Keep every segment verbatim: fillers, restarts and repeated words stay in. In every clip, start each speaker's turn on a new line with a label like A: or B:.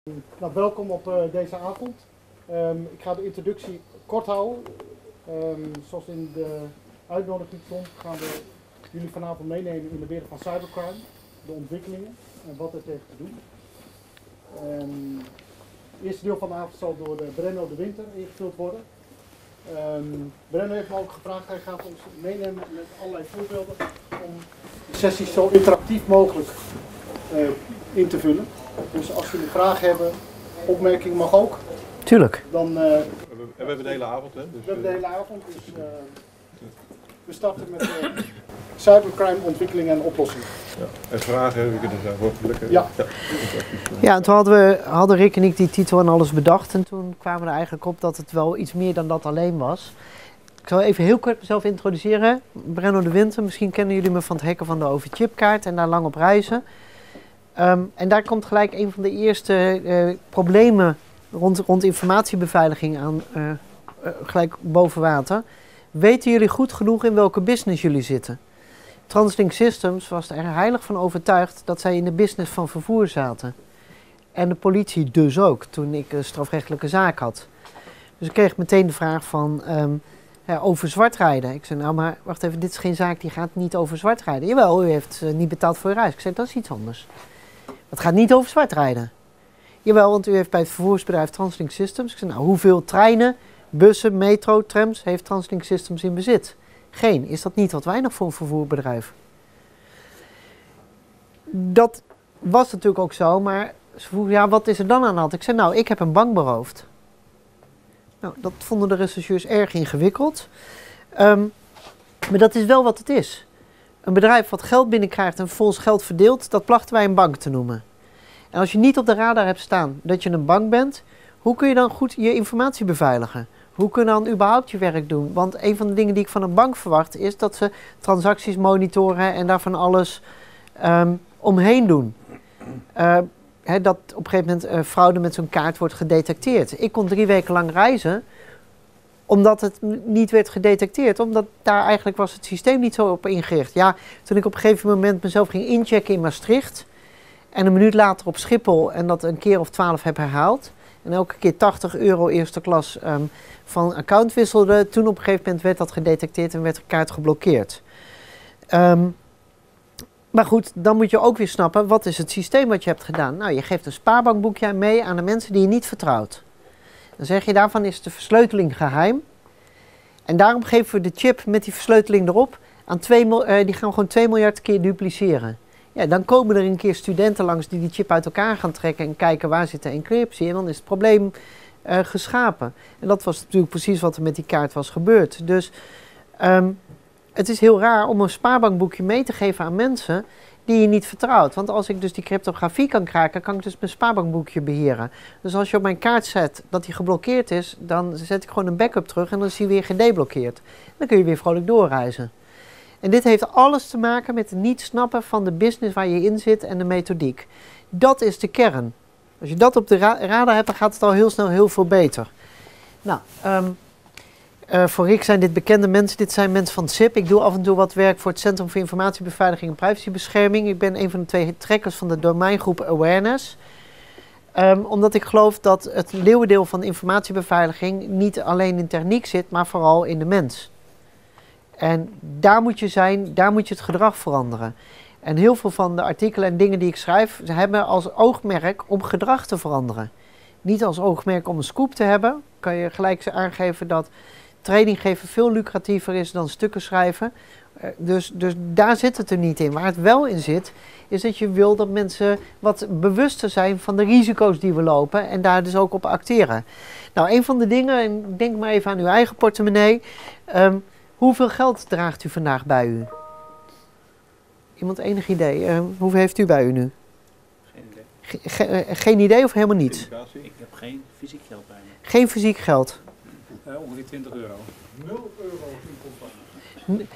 A: Nou, welkom op uh, deze avond. Um, ik ga de introductie kort houden. Um, zoals in de uitnodiging stond, gaan we jullie vanavond meenemen in de wereld van cybercrime, de ontwikkelingen en wat het heeft te doen. Um, het eerste deel van de avond zal door uh, Brenno de Winter ingevuld worden. Um, Brenno heeft me ook gevraagd, hij gaat ons meenemen met allerlei voorbeelden om de sessies zo interactief mogelijk uh, in te vullen. Dus als jullie vragen hebben, opmerkingen mag ook.
B: Tuurlijk.
A: Dan, uh,
C: we, we hebben de hele avond, hè? Dus,
A: we hebben de hele avond, dus uh, we starten met uh, cybercrime, ontwikkelingen en oplossingen.
C: Ja. En vragen, we kunnen daar hopelijk.
A: Ja.
C: Ja.
B: Ja, en toen hadden, we, hadden Rick en ik die titel en alles bedacht. En toen kwamen we er eigenlijk op dat het wel iets meer dan dat alleen was. Ik zal even heel kort mezelf introduceren. Brenno de Winter, misschien kennen jullie me van het hacken van de overchipkaart en daar lang op reizen. Um, en daar komt gelijk een van de eerste uh, problemen rond, rond informatiebeveiliging aan uh, uh, gelijk boven water. Weten jullie goed genoeg in welke business jullie zitten? Translink Systems was er heilig van overtuigd dat zij in de business van vervoer zaten. En de politie dus ook, toen ik een strafrechtelijke zaak had. Dus ik kreeg meteen de vraag van, um, ja, over zwartrijden. Ik zei, nou maar wacht even, dit is geen zaak die gaat niet over zwartrijden. Jawel, u heeft uh, niet betaald voor uw reis. Ik zei, dat is iets anders. Het gaat niet over zwartrijden. Jawel, want u heeft bij het vervoersbedrijf Translink Systems. Ik zei, nou, hoeveel treinen, bussen, metro, trams heeft Translink Systems in bezit? Geen. Is dat niet wat weinig voor een vervoerbedrijf? Dat was natuurlijk ook zo, maar ze vroegen, ja, wat is er dan aan de hand? Ik zei, nou, ik heb een bank beroofd. Nou, dat vonden de rechercheurs erg ingewikkeld. Um, maar dat is wel wat het is. Een bedrijf wat geld binnenkrijgt en vervolgens geld verdeelt, dat plachten wij een bank te noemen. En als je niet op de radar hebt staan dat je een bank bent, hoe kun je dan goed je informatie beveiligen? Hoe kun je dan überhaupt je werk doen? Want een van de dingen die ik van een bank verwacht is dat ze transacties monitoren en daar van alles um, omheen doen. Uh, he, dat op een gegeven moment uh, fraude met zo'n kaart wordt gedetecteerd. Ik kon drie weken lang reizen omdat het niet werd gedetecteerd. Omdat daar eigenlijk was het systeem niet zo op ingericht. Ja, toen ik op een gegeven moment mezelf ging inchecken in Maastricht en een minuut later op Schiphol en dat een keer of twaalf heb herhaald. En elke keer tachtig euro eerste klas um, van account wisselde. Toen op een gegeven moment werd dat gedetecteerd en werd de kaart geblokkeerd. Um, maar goed, dan moet je ook weer snappen, wat is het systeem wat je hebt gedaan? Nou, je geeft een spaarbankboekje mee aan de mensen die je niet vertrouwt. Dan zeg je, daarvan is de versleuteling geheim. En daarom geven we de chip met die versleuteling erop. Aan twee, uh, die gaan we gewoon twee miljard keer dupliceren. Ja, dan komen er een keer studenten langs die die chip uit elkaar gaan trekken en kijken waar zit de encryptie. En dan is het probleem uh, geschapen. En dat was natuurlijk precies wat er met die kaart was gebeurd. Dus um, het is heel raar om een spaarbankboekje mee te geven aan mensen die je niet vertrouwt. Want als ik dus die cryptografie kan kraken, kan ik dus mijn spaarbankboekje beheren. Dus als je op mijn kaart zet dat die geblokkeerd is, dan zet ik gewoon een backup terug en dan is hij weer gedeblokkeerd. Dan kun je weer vrolijk doorreizen. En dit heeft alles te maken met het niet snappen van de business waar je in zit en de methodiek. Dat is de kern. Als je dat op de ra radar hebt, dan gaat het al heel snel heel veel beter. Nou, um, uh, voor Rick zijn dit bekende mensen. Dit zijn mensen van het S I P. Ik doe af en toe wat werk voor het Centrum voor Informatiebeveiliging en Privacybescherming. Ik ben een van de twee trekkers van de domeingroep Awareness. Um, omdat ik geloof dat het leeuwendeel van de informatiebeveiliging niet alleen in techniek zit, maar vooral in de mens. En daar moet je zijn, daar moet je het gedrag veranderen. En heel veel van de artikelen en dingen die ik schrijf, ze hebben als oogmerk om gedrag te veranderen. Niet als oogmerk om een scoop te hebben. Kan je gelijk aangeven dat training geven veel lucratiever is dan stukken schrijven. Uh, dus, dus daar zit het er niet in. Waar het wel in zit, is dat je wil dat mensen wat bewuster zijn van de risico's die we lopen en daar dus ook op acteren. Nou, een van de dingen, en denk maar even aan uw eigen portemonnee. Um, Hoeveel geld draagt u vandaag bij u? Iemand enig idee? Uh, hoeveel heeft u bij u nu?
D: Geen idee.
B: Ge ge uh, geen idee of helemaal niets?
D: Ik heb geen fysiek geld bij me.
B: Geen fysiek geld?
D: Uh, ongeveer twintig euro.
A: nul euro in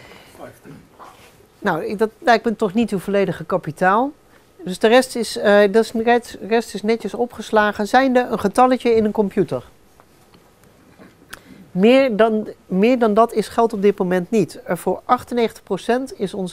B: Nou, ik, dat lijkt me toch niet uw volledige kapitaal. Dus de rest is, uh, dat is, de rest is netjes opgeslagen. Zijnde een getalletje in een computer. Meer dan, meer dan dat is geld op dit moment niet. Uh, voor achtennegentig procent is ons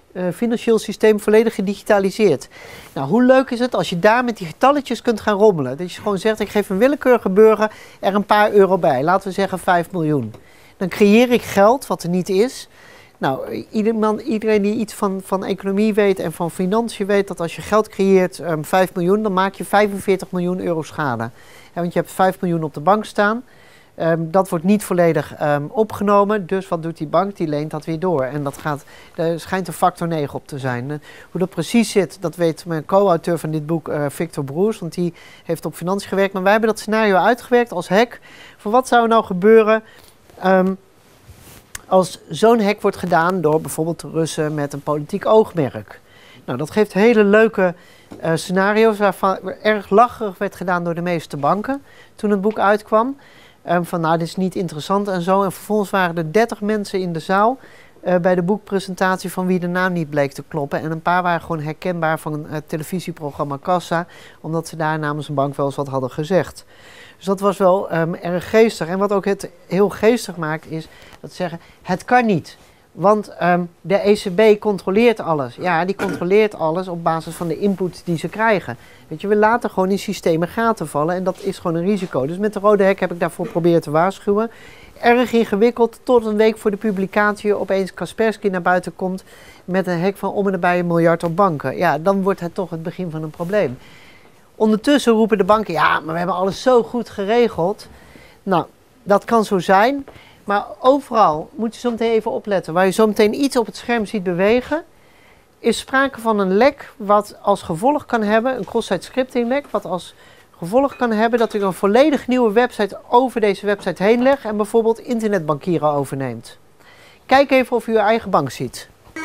B: uh, financieel systeem volledig gedigitaliseerd. Nou, hoe leuk is het als je daar met die getalletjes kunt gaan rommelen? Dat je gewoon zegt, ik geef een willekeurige burger er een paar euro bij. Laten we zeggen vijf miljoen. Dan creëer ik geld wat er niet is. Nou, iedereen, iedereen die iets van, van economie weet en van financiën weet dat als je geld creëert, um, vijf miljoen, dan maak je vijfenveertig miljoen euro schade. Ja, want je hebt vijf miljoen op de bank staan. Um, dat wordt niet volledig um, opgenomen, dus wat doet die bank? Die leent dat weer door. En dat gaat, er schijnt een factor negen op te zijn. Uh, hoe dat precies zit, dat weet mijn co-auteur van dit boek, uh, Victor Broers, want die heeft op financiën gewerkt. Maar wij hebben dat scenario uitgewerkt als hack. Voor wat zou er nou gebeuren um, als zo'n hack wordt gedaan door bijvoorbeeld de Russen met een politiek oogmerk? Nou, dat geeft hele leuke uh, scenario's waarvan erg lacherig werd gedaan door de meeste banken toen het boek uitkwam. Um, van nou, dit is niet interessant en zo. En vervolgens waren er dertig mensen in de zaal uh, bij de boekpresentatie van wie de naam niet bleek te kloppen. En een paar waren gewoon herkenbaar van het televisieprogramma Kassa, omdat ze daar namens een bank wel eens wat hadden gezegd. Dus dat was wel um, erg geestig. En wat ook het heel geestig maakt is dat ze zeggen, het kan niet. Want um, de E C B controleert alles. Ja, die controleert alles op basis van de input die ze krijgen. Weet je, we laten gewoon in systemen gaten vallen en dat is gewoon een risico. Dus met de rode hek heb ik daarvoor proberen te waarschuwen. Erg ingewikkeld, tot een week voor de publicatie opeens Kaspersky naar buiten komt met een hek van om en nabij een miljard op banken. Ja, dan wordt het toch het begin van een probleem. Ondertussen roepen de banken, ja, maar we hebben alles zo goed geregeld. Nou, dat kan zo zijn. Maar overal moet je zo meteen even opletten. Waar je zo meteen iets op het scherm ziet bewegen, is sprake van een lek wat als gevolg kan hebben, een cross-site scripting lek, wat als gevolg kan hebben dat ik een volledig nieuwe website over deze website heen leg en bijvoorbeeld internetbankieren overneemt. Kijk even of u uw eigen bank ziet.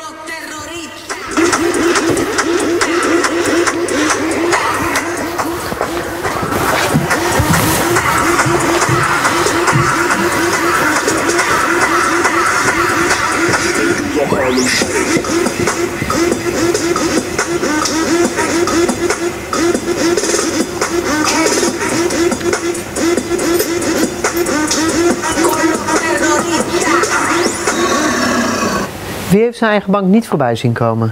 B: Wie heeft zijn eigen bank niet voorbij zien komen?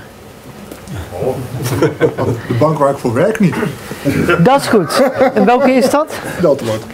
E: De bank waar ik voor werk niet.
B: Dat is goed. En welke is dat?
E: Deltabank.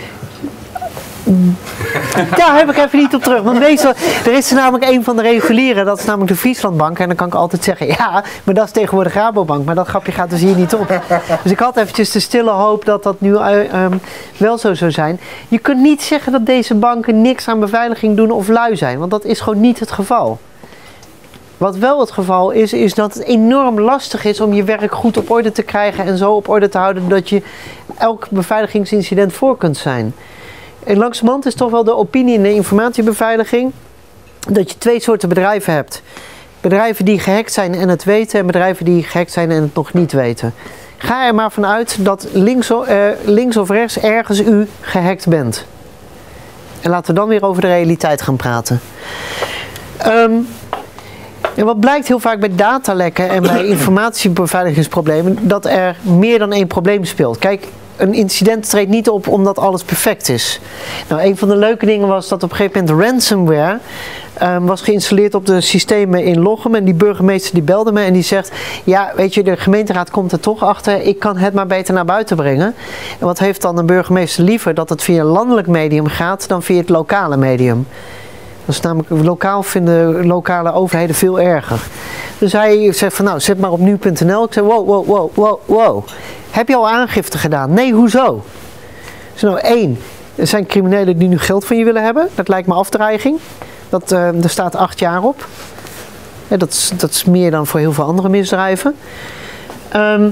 B: Daar heb ik even niet op terug. Want deze, er is er namelijk een van de reguliere, dat is namelijk de Frieslandbank. En dan kan ik altijd zeggen, ja, maar dat is tegenwoordig Rabobank. Maar dat grapje gaat dus hier niet op. Dus ik had eventjes de stille hoop dat dat nu um, wel zo zou zijn. Je kunt niet zeggen dat deze banken niks aan beveiliging doen of lui zijn. Want dat is gewoon niet het geval. Wat wel het geval is, is dat het enorm lastig is om je werk goed op orde te krijgen en zo op orde te houden dat je elk beveiligingsincident voor kunt zijn. En langzamerhand is toch wel de opinie in de informatiebeveiliging dat je twee soorten bedrijven hebt. Bedrijven die gehackt zijn en het weten en bedrijven die gehackt zijn en het nog niet weten. Ga er maar vanuit dat links, uh, links of rechts ergens u gehackt bent. En laten we dan weer over de realiteit gaan praten. Um, En wat blijkt heel vaak bij datalekken en bij informatiebeveiligingsproblemen, dat er meer dan één probleem speelt. Kijk, een incident treedt niet op omdat alles perfect is. Nou, een van de leuke dingen was dat op een gegeven moment ransomware um, was geïnstalleerd op de systemen in Lochem. En die burgemeester die belde me en die zegt, ja, weet je, de gemeenteraad komt er toch achter, ik kan het maar beter naar buiten brengen. En wat heeft dan een burgemeester liever? Dat het via een landelijk medium gaat dan via het lokale medium. Dat is namelijk, lokaal vinden lokale overheden veel erger. Dus hij zegt van nou, zet maar op nu punt n l. Ik zeg wow, wow, wow, wow, wow. Heb je al aangifte gedaan? Nee, hoezo? Dus nou één, er zijn criminelen die nu geld van je willen hebben. Dat lijkt me afdreiging. Dat, uh, er staat acht jaar op. Ja, dat, is, dat is meer dan voor heel veel andere misdrijven. Um,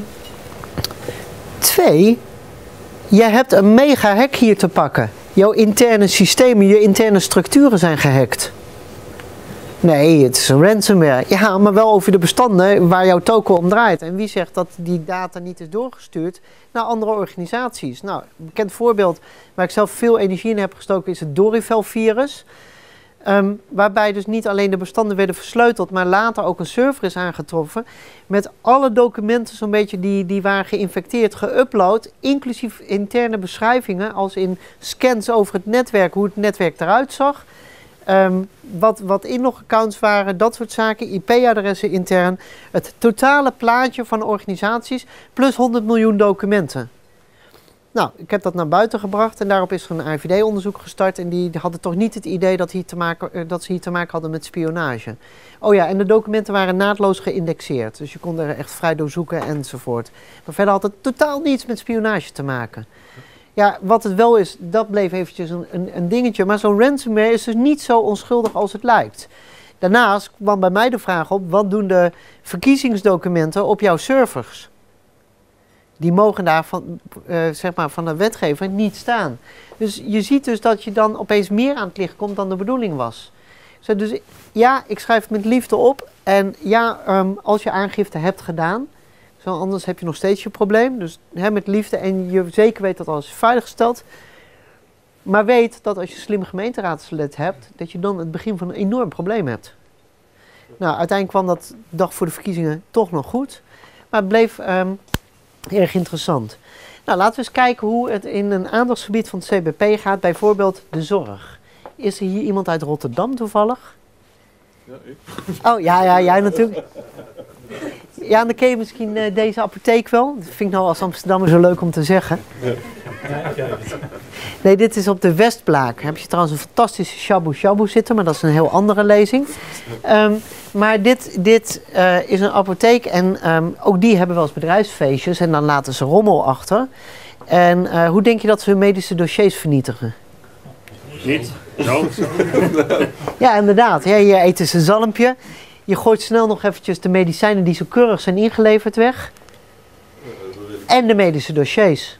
B: twee, jij hebt een mega hack hier te pakken. Jouw interne systemen, je interne structuren zijn gehackt. Nee, het is een ransomware. Ja, maar wel over de bestanden waar jouw token om draait. En wie zegt dat die data niet is doorgestuurd naar andere organisaties? Nou, een bekend voorbeeld waar ik zelf veel energie in heb gestoken is het Dorival-virus. Um, waarbij dus niet alleen de bestanden werden versleuteld, maar later ook een server is aangetroffen met alle documenten zo'n beetje die, die waren geïnfecteerd, geüpload, inclusief interne beschrijvingen als in scans over het netwerk, hoe het netwerk eruit zag. Um, wat, wat inlogaccounts waren, dat soort zaken, I P-adressen intern. Het totale plaatje van organisaties plus honderd miljoen documenten. Nou, ik heb dat naar buiten gebracht en daarop is er een A I V D-onderzoek gestart. En die hadden toch niet het idee dat, hier te maken, dat ze hier te maken hadden met spionage. Oh ja, en de documenten waren naadloos geïndexeerd. Dus je kon er echt vrij doorzoeken enzovoort. Maar verder had het totaal niets met spionage te maken. Ja, wat het wel is, dat bleef eventjes een, een, een dingetje. Maar zo'n ransomware is dus niet zo onschuldig als het lijkt. Daarnaast kwam bij mij de vraag op, wat doen de verkiezingsdocumenten op jouw servers? Die mogen daar van, uh, zeg maar van de wetgever niet staan. Dus je ziet dus dat je dan opeens meer aan het licht komt dan de bedoeling was. Dus ja, ik schrijf het met liefde op. En ja, um, als je aangifte hebt gedaan, zo anders heb je nog steeds je probleem. Dus hè, met liefde en je zeker weet dat alles is veiliggesteld. Maar weet dat als je slim gemeenteraadslid hebt, dat je dan het begin van een enorm probleem hebt. Nou, uiteindelijk kwam dat de dag voor de verkiezingen toch nog goed. Maar het bleef um, erg interessant. Nou, laten we eens kijken hoe het in een aandachtsgebied van het C B P gaat. Bijvoorbeeld de zorg. Is er hier iemand uit Rotterdam toevallig?
C: Ja, ik.
B: Oh, ja, ja, jij natuurlijk. Ja, dan ken je misschien uh, deze apotheek wel. Dat vind ik nou als Amsterdammer zo leuk om te zeggen.
C: Ja.
B: Nee, dit is op de Westblaak. Heb je trouwens een fantastische shabu shabu zitten, maar dat is een heel andere lezing. Um, maar dit, dit uh, is een apotheek en um, ook die hebben wel eens bedrijfsfeestjes en dan laten ze rommel achter. En uh, hoe denk je dat ze hun medische dossiers vernietigen?
F: Niet? Zo?
B: Ja, inderdaad. Ja, je eet eens een zalmpje. Je gooit snel nog eventjes de medicijnen die zo keurig zijn ingeleverd weg. En de medische dossiers.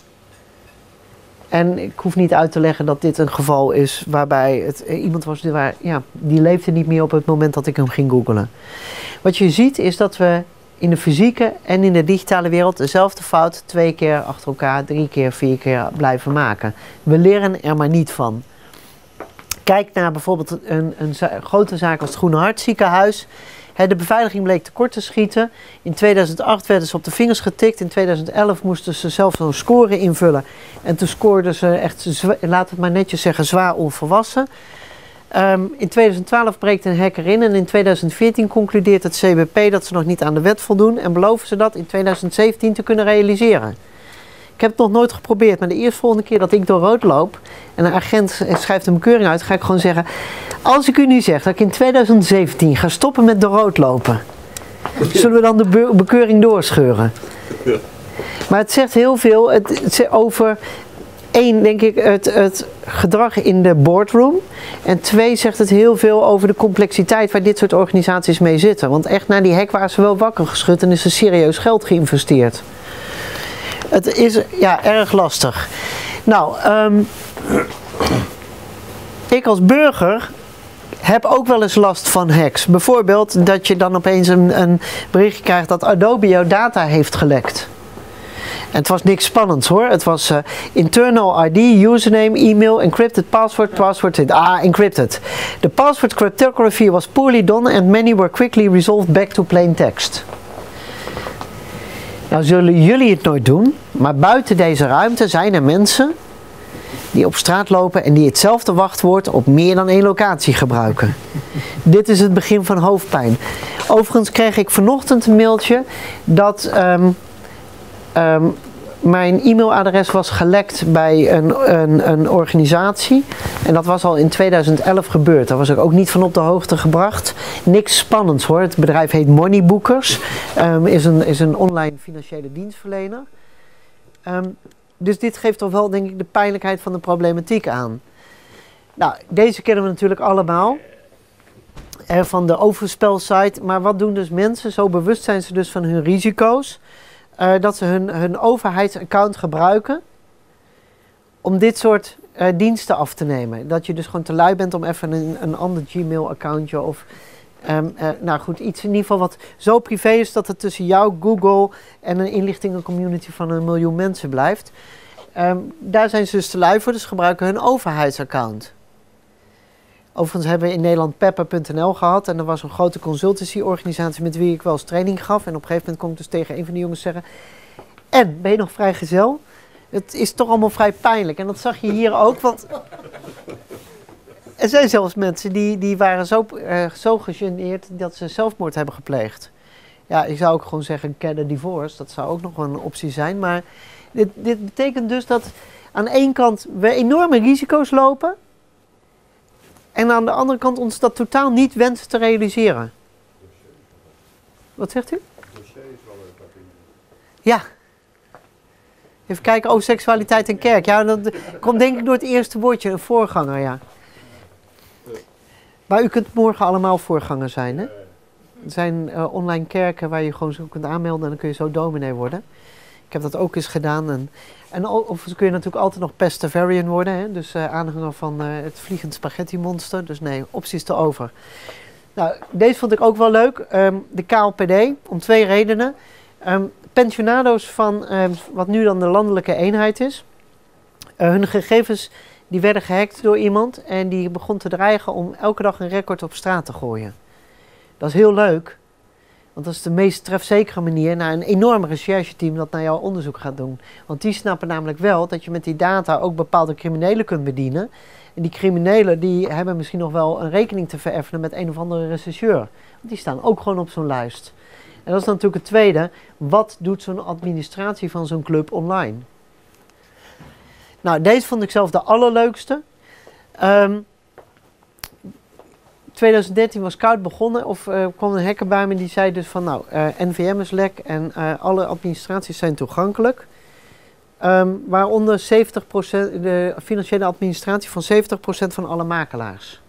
B: En ik hoef niet uit te leggen dat dit een geval is waarbij het eh, iemand was die, waar, ja, die leefde niet meer op het moment dat ik hem ging googlen. Wat je ziet is dat we in de fysieke en in de digitale wereld dezelfde fout twee keer achter elkaar, drie keer, vier keer blijven maken. We leren er maar niet van. Kijk naar bijvoorbeeld een, een za- grote zaak als het Groene Hart ziekenhuis. He, de beveiliging bleek tekort te schieten. In tweeduizend acht werden ze op de vingers getikt. In tweeduizend elf moesten ze zelf zo'n score invullen. En toen scoorden ze echt, zwa- laten we het maar netjes zeggen, zwaar onvolwassen. Um, in tweeduizend twaalf breekt een hacker in en in tweeduizend veertien concludeert het C B P dat ze nog niet aan de wet voldoen. En beloven ze dat in tweeduizend zeventien te kunnen realiseren. Ik heb het nog nooit geprobeerd, maar de eerstvolgende keer dat ik door rood loop en een agent schrijft een bekeuring uit, ga ik gewoon zeggen, als ik u nu zeg dat ik in tweeduizend zeventien ga stoppen met door rood lopen, zullen we dan de be- bekeuring doorscheuren? Maar het zegt heel veel het, het zegt over, één, denk ik, het, het gedrag in de boardroom. En twee, zegt het heel veel over de complexiteit waar dit soort organisaties mee zitten. Want echt na die hack waren ze wel wakker geschud en is er serieus geld geïnvesteerd. Het is ja, erg lastig. Nou, um, ik als burger heb ook wel eens last van hacks. Bijvoorbeeld dat je dan opeens een, een berichtje krijgt dat Adobe jouw data heeft gelekt. En het was niks spannends hoor. Het was uh, internal I D, username, e-mail, encrypted password, password, ah, encrypted. The password cryptography was poorly done and many were quickly resolved back to plain text. Nou zullen jullie het nooit doen, maar buiten deze ruimte zijn er mensen die op straat lopen en die hetzelfde wachtwoord op meer dan één locatie gebruiken. Dit is het begin van hoofdpijn. Overigens kreeg ik vanochtend een mailtje dat um, um, mijn e-mailadres was gelekt bij een, een, een organisatie. En dat was al in tweeduizend elf gebeurd. Daar was ik ook niet van op de hoogte gebracht. Niks spannends hoor. Het bedrijf heet Moneybookers. Um, is, een, is een online financiële dienstverlener. Um, dus dit geeft toch wel denk ik de pijnlijkheid van de problematiek aan. Nou, deze kennen we natuurlijk allemaal. Uh, van de overspelsite. Maar wat doen dus mensen? Zo bewust zijn ze dus van hun risico's. Uh, dat ze hun, hun overheidsaccount gebruiken om dit soort uh, diensten af te nemen. Dat je dus gewoon te lui bent om even een, een ander Gmail-accountje of um, uh, nou goed, iets in ieder geval wat zo privé is dat het tussen jou, Google en een inlichtingencommunity van een miljoen mensen blijft. Um, daar zijn ze dus te lui voor, dus gebruiken hun overheidsaccount. Overigens hebben we in Nederland pepper punt n l gehad en er was een grote consultancy-organisatie met wie ik wel eens training gaf. En op een gegeven moment kon ik dus tegen een van die jongens zeggen, en ben je nog vrijgezel? Het is toch allemaal vrij pijnlijk. En dat zag je hier ook, want er zijn zelfs mensen die, die waren zo, uh, zo gegeneerd dat ze zelfmoord hebben gepleegd. Ja, ik zou ook gewoon zeggen, get a divorce. Dat zou ook nog wel een optie zijn. Maar dit, dit betekent dus dat aan de ene kant we enorme risico's lopen. En aan de andere kant ons dat totaal niet wensen te realiseren. Wat zegt u? Ja. Even kijken, oh, seksualiteit en kerk. Ja, dat komt denk ik door het eerste woordje, een voorganger, ja. Maar u kunt morgen allemaal voorganger zijn, hè? Er zijn uh, online kerken waar je gewoon zo kunt aanmelden en dan kun je zo dominee worden. Ik heb dat ook eens gedaan. En, en overigens kun je natuurlijk altijd nog Pestavarian worden, hè? Dus uh, aanhanger van uh, het vliegend spaghetti monster. Dus nee, opties te over. Nou, deze vond ik ook wel leuk. Um, de K L P D, om twee redenen. Um, pensionado's van um, wat nu dan de landelijke eenheid is. Uh, hun gegevens die werden gehackt door iemand en die begon te dreigen om elke dag een record op straat te gooien. Dat is heel leuk, want dat is de meest trefzekere manier naar een enorm rechercheteam dat naar jouw onderzoek gaat doen. Want die snappen namelijk wel dat je met die data ook bepaalde criminelen kunt bedienen. En die criminelen die hebben misschien nog wel een rekening te vereffenen met een of andere rechercheur. Want die staan ook gewoon op zo'n lijst. En dat is natuurlijk het tweede. Wat doet zo'n administratie van zo'n club online? Nou, deze vond ik zelf de allerleukste. Um, twintig dertien was koud begonnen. Of uh, kwam een hacker bij me die zei dus van nou, uh, N V M is lek en uh, alle administraties zijn toegankelijk. Um, waaronder zeventig procent, de financiële administratie van zeventig procent van alle makelaars.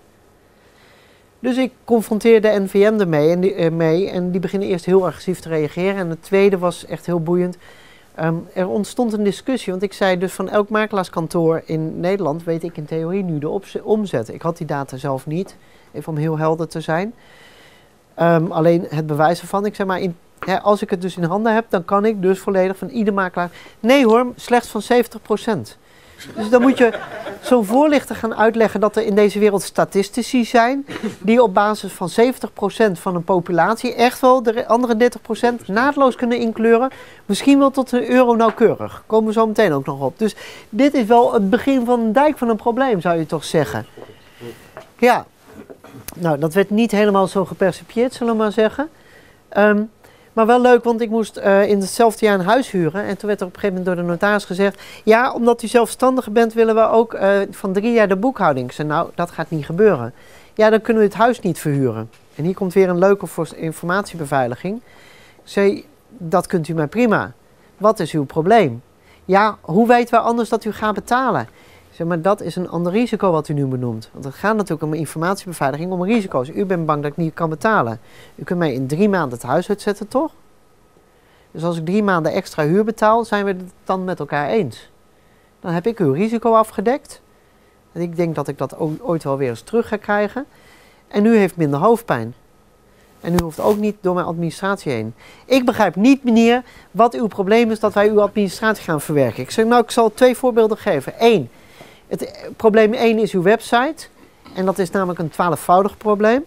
B: Dus ik confronteerde de N V M ermee en die, uh, mee en die beginnen eerst heel agressief te reageren. En het tweede was echt heel boeiend. Um, er ontstond een discussie, want ik zei dus van elk makelaarskantoor in Nederland weet ik in theorie nu de omzet. Ik had die data zelf niet, even om heel helder te zijn. Um, alleen het bewijs ervan. Ik zei maar, in, hè, als ik het dus in handen heb, dan kan ik dus volledig van ieder makelaar... Nee hoor, slechts van zeventig procent. Dus dan moet je zo'n voorlichter gaan uitleggen dat er in deze wereld statistici zijn die op basis van zeventig procent van een populatie echt wel de andere dertig procent naadloos kunnen inkleuren. Misschien wel tot een euro nauwkeurig. Komen we zo meteen ook nog op. Dus dit is wel het begin van een dijk van een probleem, zou je toch zeggen. Ja, nou dat werd niet helemaal zo gepercipieerd, zullen we maar zeggen. Um, Maar wel leuk, want ik moest uh, in hetzelfde jaar een huis huren. En toen werd er op een gegeven moment door de notaris gezegd... ja, omdat u zelfstandige bent, willen we ook uh, van drie jaar de boekhouding. Ik zei, nou, dat gaat niet gebeuren. Ja, dan kunnen we het huis niet verhuren. En hier komt weer een leuke informatiebeveiliging. Ik zei, dat kunt u mij prima. Wat is uw probleem? Ja, hoe weten we anders dat u gaat betalen? Ik zei, maar dat is een ander risico wat u nu benoemt. Want het gaat natuurlijk om informatiebeveiliging, om risico's. U bent bang dat ik niet kan betalen. U kunt mij in drie maanden het huis uitzetten, toch? Dus als ik drie maanden extra huur betaal, zijn we het dan met elkaar eens. Dan heb ik uw risico afgedekt. En ik denk dat ik dat ooit wel weer eens terug ga krijgen. En u heeft minder hoofdpijn. En u hoeft ook niet door mijn administratie heen. Ik begrijp niet, meneer, wat uw probleem is dat wij uw administratie gaan verwerken. Ik zeg, nou, ik zal twee voorbeelden geven. Eén. Het, probleem één is uw website. En dat is namelijk een twaalfvoudig probleem.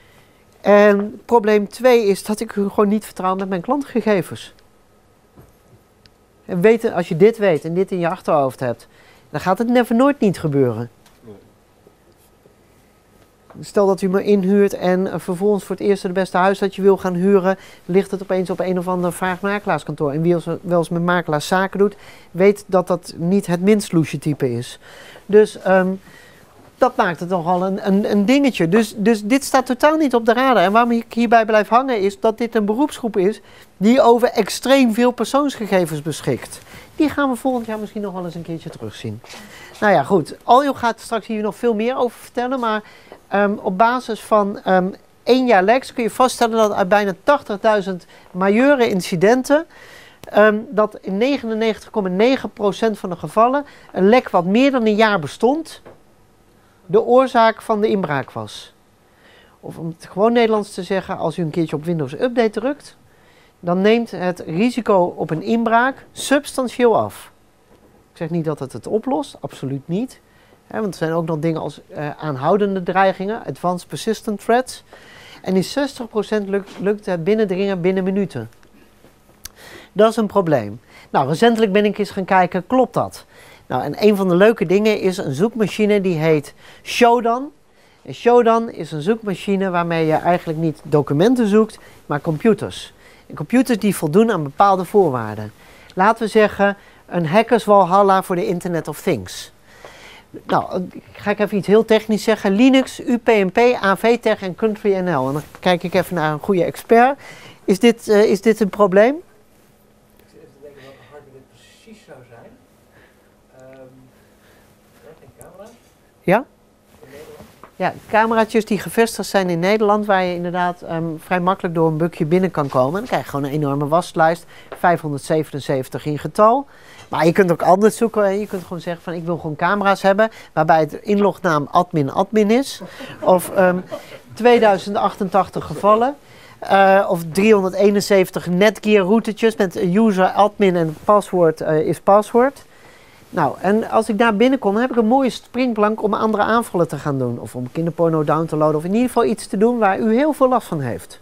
B: En probleem twee is dat ik u gewoon niet vertrouw met mijn klantgegevens. En weten, als je dit weet en dit in je achterhoofd hebt, dan gaat het never nooit niet gebeuren. Stel dat u me inhuurt en uh, vervolgens voor het eerste de beste huis dat je wil gaan huren, ligt het opeens op een of ander vaag makelaarskantoor. En wie wel eens met makelaars zaken doet, weet dat dat niet het minst loesje type is. Dus um, dat maakt het nogal een, een, een dingetje. Dus, dus dit staat totaal niet op de radar. En waarom ik hierbij blijf hangen is dat dit een beroepsgroep is die over extreem veel persoonsgegevens beschikt. Die gaan we volgend jaar misschien nog wel eens een keertje terugzien. Nou ja, goed. Aljo gaat straks hier nog veel meer over vertellen, maar um, op basis van um, één jaar leks kun je vaststellen dat uit bijna tachtigduizend majeure incidenten, um, dat in negenennegentig komma negen procent van de gevallen een lek wat meer dan een jaar bestond, de oorzaak van de inbraak was. Of om het gewoon Nederlands te zeggen, als u een keertje op Windows Update drukt, dan neemt het risico op een inbraak substantieel af. Ik zeg niet dat het het oplost, absoluut niet. He, want er zijn ook nog dingen als uh, aanhoudende dreigingen, advanced persistent threats. En in zestig procent lukt, lukt het binnendringen binnen minuten. Dat is een probleem. Nou, recentelijk ben ik eens gaan kijken, klopt dat? Nou, en een van de leuke dingen is een zoekmachine die heet Shodan. En Shodan is een zoekmachine waarmee je eigenlijk niet documenten zoekt, maar computers. En computers die voldoen aan bepaalde voorwaarden. Laten we zeggen, een hackerswalhalla voor de Internet of Things. Nou, ga ik even iets heel technisch zeggen. Linux, U P n P, A V Tech en Country N L. En dan kijk ik even naar een goede expert. Is dit, uh, is dit een probleem?
G: Ik zit even te denken welke hardware dit precies zou zijn. Um, geen camera?
B: Ja?
G: In Nederland?
B: Ja, cameraatjes die gevestigd zijn in Nederland, waar je inderdaad um, vrij makkelijk door een bukje binnen kan komen. Dan krijg je gewoon een enorme waslijst, vijfhonderdzevenenzeventig in getal. Maar je kunt ook anders zoeken. Je kunt gewoon zeggen van ik wil gewoon camera's hebben waarbij het inlognaam admin admin is. Of um, tweeduizend achtentachtig gevallen. Uh, of driehonderdeenenzeventig Netgear routetjes met user admin en paswoord uh, is paswoord. Nou, en als ik daar binnenkom, dan heb ik een mooie springplank om andere aanvallen te gaan doen. Of om kinderporno down te loaden. Of in ieder geval iets te doen waar u heel veel last van heeft.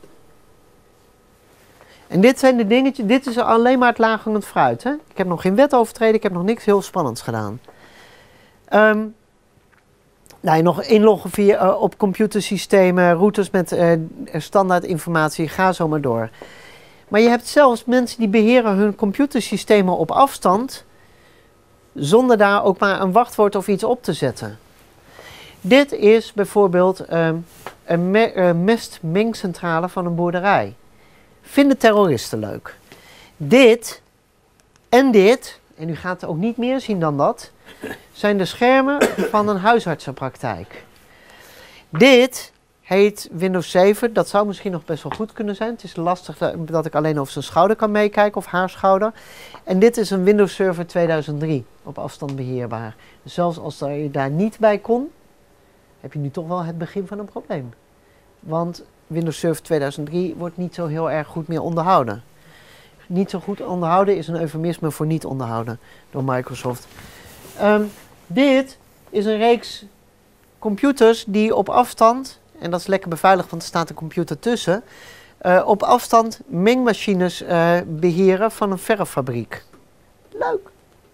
B: En dit zijn de dingetjes, dit is alleen maar het laaghangend fruit. Hè? Ik heb nog geen wet overtreden, ik heb nog niks heel spannends gedaan. Um, nou, nog inloggen via, uh, op computersystemen, routers met uh, standaard informatie, ga zo maar door. Maar je hebt zelfs mensen die beheren hun computersystemen op afstand, zonder daar ook maar een wachtwoord of iets op te zetten. Dit is bijvoorbeeld um, een me uh, mestmengcentrale van een boerderij. Vinden terroristen leuk. Dit en dit, en u gaat ook niet meer zien dan dat, zijn de schermen van een huisartsenpraktijk. Dit heet Windows zeven, dat zou misschien nog best wel goed kunnen zijn. Het is lastig dat ik alleen over zijn schouder kan meekijken of haar schouder. En dit is een Windows Server tweeduizend drie, op afstand beheerbaar. Dus zelfs als je daar niet bij kon, heb je nu toch wel het begin van een probleem. Want Windows Server tweeduizend drie wordt niet zo heel erg goed meer onderhouden. Niet zo goed onderhouden is een eufemisme voor niet onderhouden door Microsoft. Um, dit is een reeks computers die op afstand, en dat is lekker beveiligd want er staat een computer tussen, uh, op afstand mengmachines uh, beheren van een verffabriek. Leuk!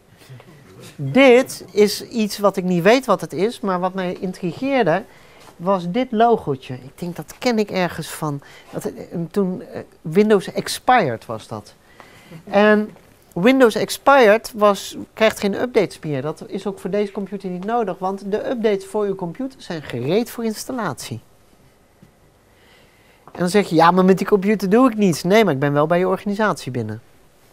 B: Dit is iets wat ik niet weet wat het is, maar wat mij intrigeerde was dit logootje. Ik denk, dat ken ik ergens van. Dat, uh, toen uh, Windows Expired was dat. En Windows Expired was, krijgt geen updates meer. Dat is ook voor deze computer niet nodig, want de updates voor uw computer zijn gereed voor installatie. En dan zeg je, ja, maar met die computer doe ik niets. Nee, maar ik ben wel bij je organisatie binnen.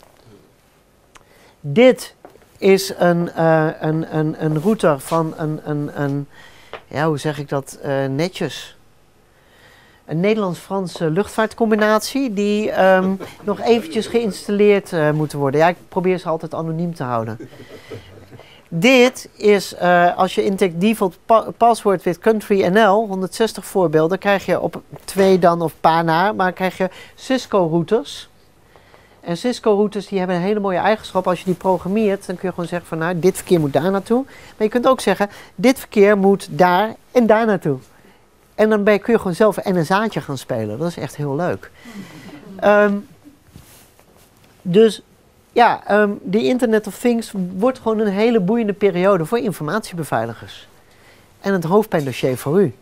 B: Dit is een, uh, een, een, een router van een, een, een, ja, hoe zeg ik dat, uh, netjes. Een Nederlands-Franse luchtvaartcombinatie die um, nog eventjes geïnstalleerd uh, moeten worden. Ja, ik probeer ze altijd anoniem te houden. Dit is, uh, als je intikt default pa password with country N L, honderdzestig voorbeelden, krijg je op twee dan of paar na, maar krijg je Cisco routers. En Cisco routers die hebben een hele mooie eigenschap. Als je die programmeert, dan kun je gewoon zeggen van nou, dit verkeer moet daar naartoe. Maar je kunt ook zeggen, dit verkeer moet daar en daar naartoe. En dan ben je, kun je gewoon zelf een N S A'tje gaan spelen. Dat is echt heel leuk. Um, dus ja, um, die Internet of Things wordt gewoon een hele boeiende periode voor informatiebeveiligers. En het hoofdpijndossier voor u.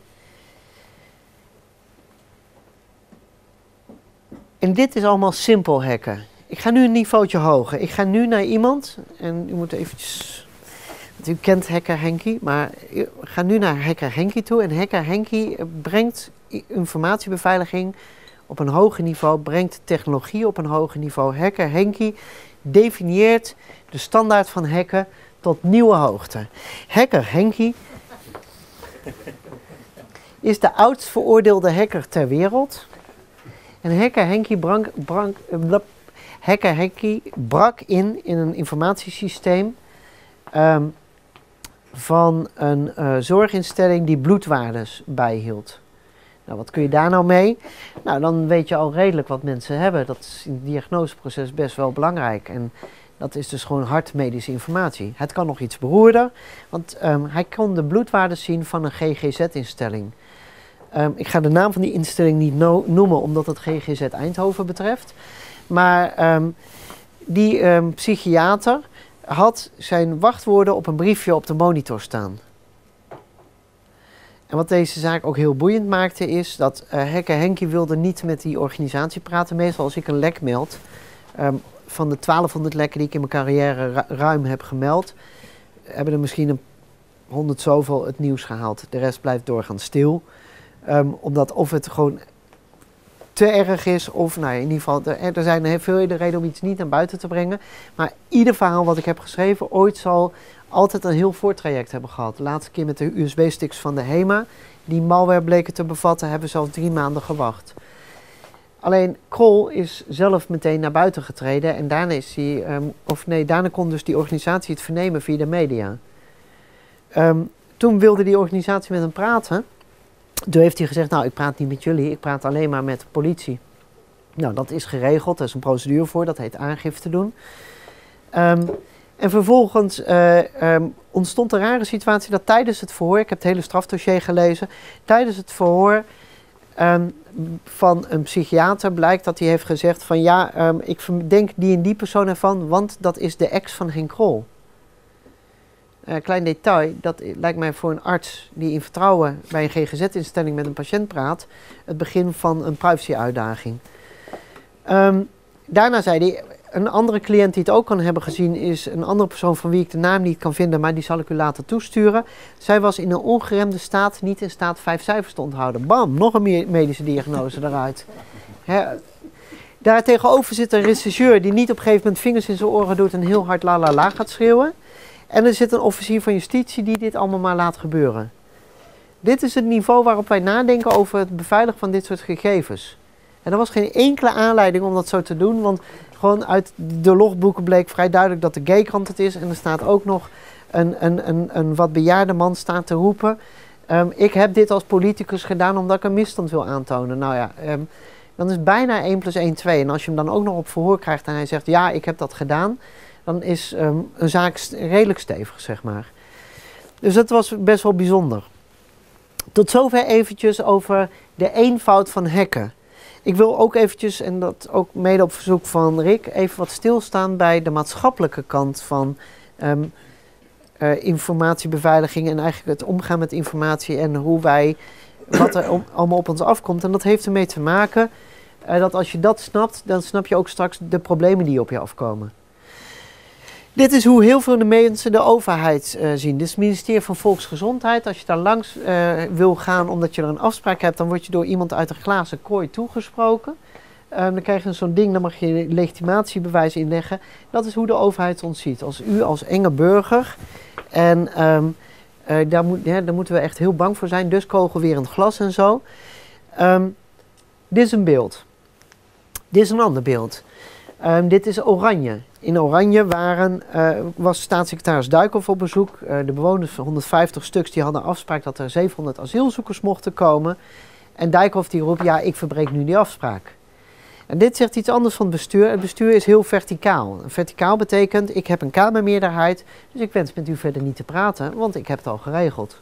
B: En dit is allemaal simpel hacken. Ik ga nu een niveautje hoger. Ik ga nu naar iemand, en u moet eventjes, want u kent Hacker Henkie, maar ik ga nu naar Hacker Henkie toe. En Hacker Henkie brengt informatiebeveiliging op een hoger niveau, brengt technologie op een hoger niveau. Hacker Henkie definieert de standaard van hacken tot nieuwe hoogte. Hacker Henkie is de oudst veroordeelde hacker ter wereld. En Hacker Henkie, brank, brank, blab, Hacker Henkie brak in in een informatiesysteem um, van een uh, zorginstelling die bloedwaardes bijhield. Nou, wat kun je daar nou mee? Nou, dan weet je al redelijk wat mensen hebben. Dat is in het diagnoseproces best wel belangrijk. En dat is dus gewoon hardmedische informatie. Het kan nog iets beroerder, want um, hij kon de bloedwaardes zien van een G G Z-instelling. Um, ik ga de naam van die instelling niet no noemen, omdat het G G Z Eindhoven betreft. Maar um, die um, psychiater had zijn wachtwoorden op een briefje op de monitor staan. En wat deze zaak ook heel boeiend maakte is dat uh, Hekke Henkie wilde niet met die organisatie praten. Meestal als ik een lek meld, um, van de twaalfhonderd lekken die ik in mijn carrière ru ruim heb gemeld, hebben er misschien een honderd zoveel het nieuws gehaald. De rest blijft doorgaans stil. Um, omdat of het gewoon te erg is, of nou ja, in ieder geval, er, er zijn heel veel reden om iets niet naar buiten te brengen. Maar ieder verhaal wat ik heb geschreven ooit zal altijd een heel voortraject hebben gehad. De laatste keer met de U S B-sticks van de HEMA, die malware bleken te bevatten, hebben zelfs drie maanden gewacht. Alleen Krol is zelf meteen naar buiten getreden en daarna is hij, um, of nee, daarna kon dus die organisatie het vernemen via de media. Um, toen wilde die organisatie met hem praten. Toen heeft hij gezegd, nou ik praat niet met jullie, ik praat alleen maar met de politie. Nou, dat is geregeld, er is een procedure voor, dat heet aangifte doen. Um, en vervolgens uh, um, ontstond een rare situatie dat tijdens het verhoor, ik heb het hele strafdossier gelezen, tijdens het verhoor um, van een psychiater blijkt dat hij heeft gezegd van ja, um, ik denk die en die persoon ervan, want dat is de ex van Henk Krol. Uh, klein detail, dat lijkt mij voor een arts die in vertrouwen bij een G G Z-instelling met een patiënt praat, het begin van een privacy-uitdaging. Um, daarna zei hij, een andere cliënt die het ook kan hebben gezien is een andere persoon van wie ik de naam niet kan vinden, maar die zal ik u later toesturen. Zij was in een ongeremde staat niet in staat vijf cijfers te onthouden. Bam, nog een medische diagnose eruit. He, daar tegenover zit een rechercheur die niet op een gegeven moment vingers in zijn oren doet en heel hard la la la gaat schreeuwen. En er zit een officier van justitie die dit allemaal maar laat gebeuren. Dit is het niveau waarop wij nadenken over het beveiligen van dit soort gegevens. En er was geen enkele aanleiding om dat zo te doen, want gewoon uit de logboeken bleek vrij duidelijk dat de G-krant het is. En er staat ook nog een, een, een, een wat bejaarde man staat te roepen. Um, ik heb dit als politicus gedaan omdat ik een misstand wil aantonen. Nou ja, um, dan is bijna één plus één twee. En als je hem dan ook nog op verhoor krijgt en hij zegt ja, ik heb dat gedaan, dan is um, een zaak st redelijk stevig, zeg maar. Dus dat was best wel bijzonder. Tot zover eventjes over de eenvoud van hacken. Ik wil ook eventjes, en dat ook mede op verzoek van Rick, even wat stilstaan bij de maatschappelijke kant van um, uh, informatiebeveiliging en eigenlijk het omgaan met informatie en hoe wij, wat er om, allemaal op ons afkomt. En dat heeft ermee te maken uh, dat als je dat snapt, dan snap je ook straks de problemen die op je afkomen. Dit is hoe heel veel de mensen de overheid uh, zien. Dit is het ministerie van Volksgezondheid. Als je daar langs uh, wil gaan omdat je er een afspraak hebt, dan word je door iemand uit een glazen kooi toegesproken. Um, dan krijg je zo'n ding, dan mag je legitimatiebewijs inleggen. Dat is hoe de overheid ons ziet. Als u als enge burger. En um, uh, daar, moet, ja, daar moeten we echt heel bang voor zijn. Dus kogelwerend glas en zo. Um, dit is een beeld. Dit is een ander beeld. Um, dit is Oranje. In Oranje waren, uh, was staatssecretaris Duikhoff op bezoek. Uh, de bewoners van honderdvijftig stuks die hadden afspraak dat er zevenhonderd asielzoekers mochten komen. En Duikhoff die roept, ja, ik verbreek nu die afspraak. En dit zegt iets anders van het bestuur. Het bestuur is heel verticaal. Verticaal betekent, ik heb een kamermeerderheid, dus ik wens met u verder niet te praten, want ik heb het al geregeld.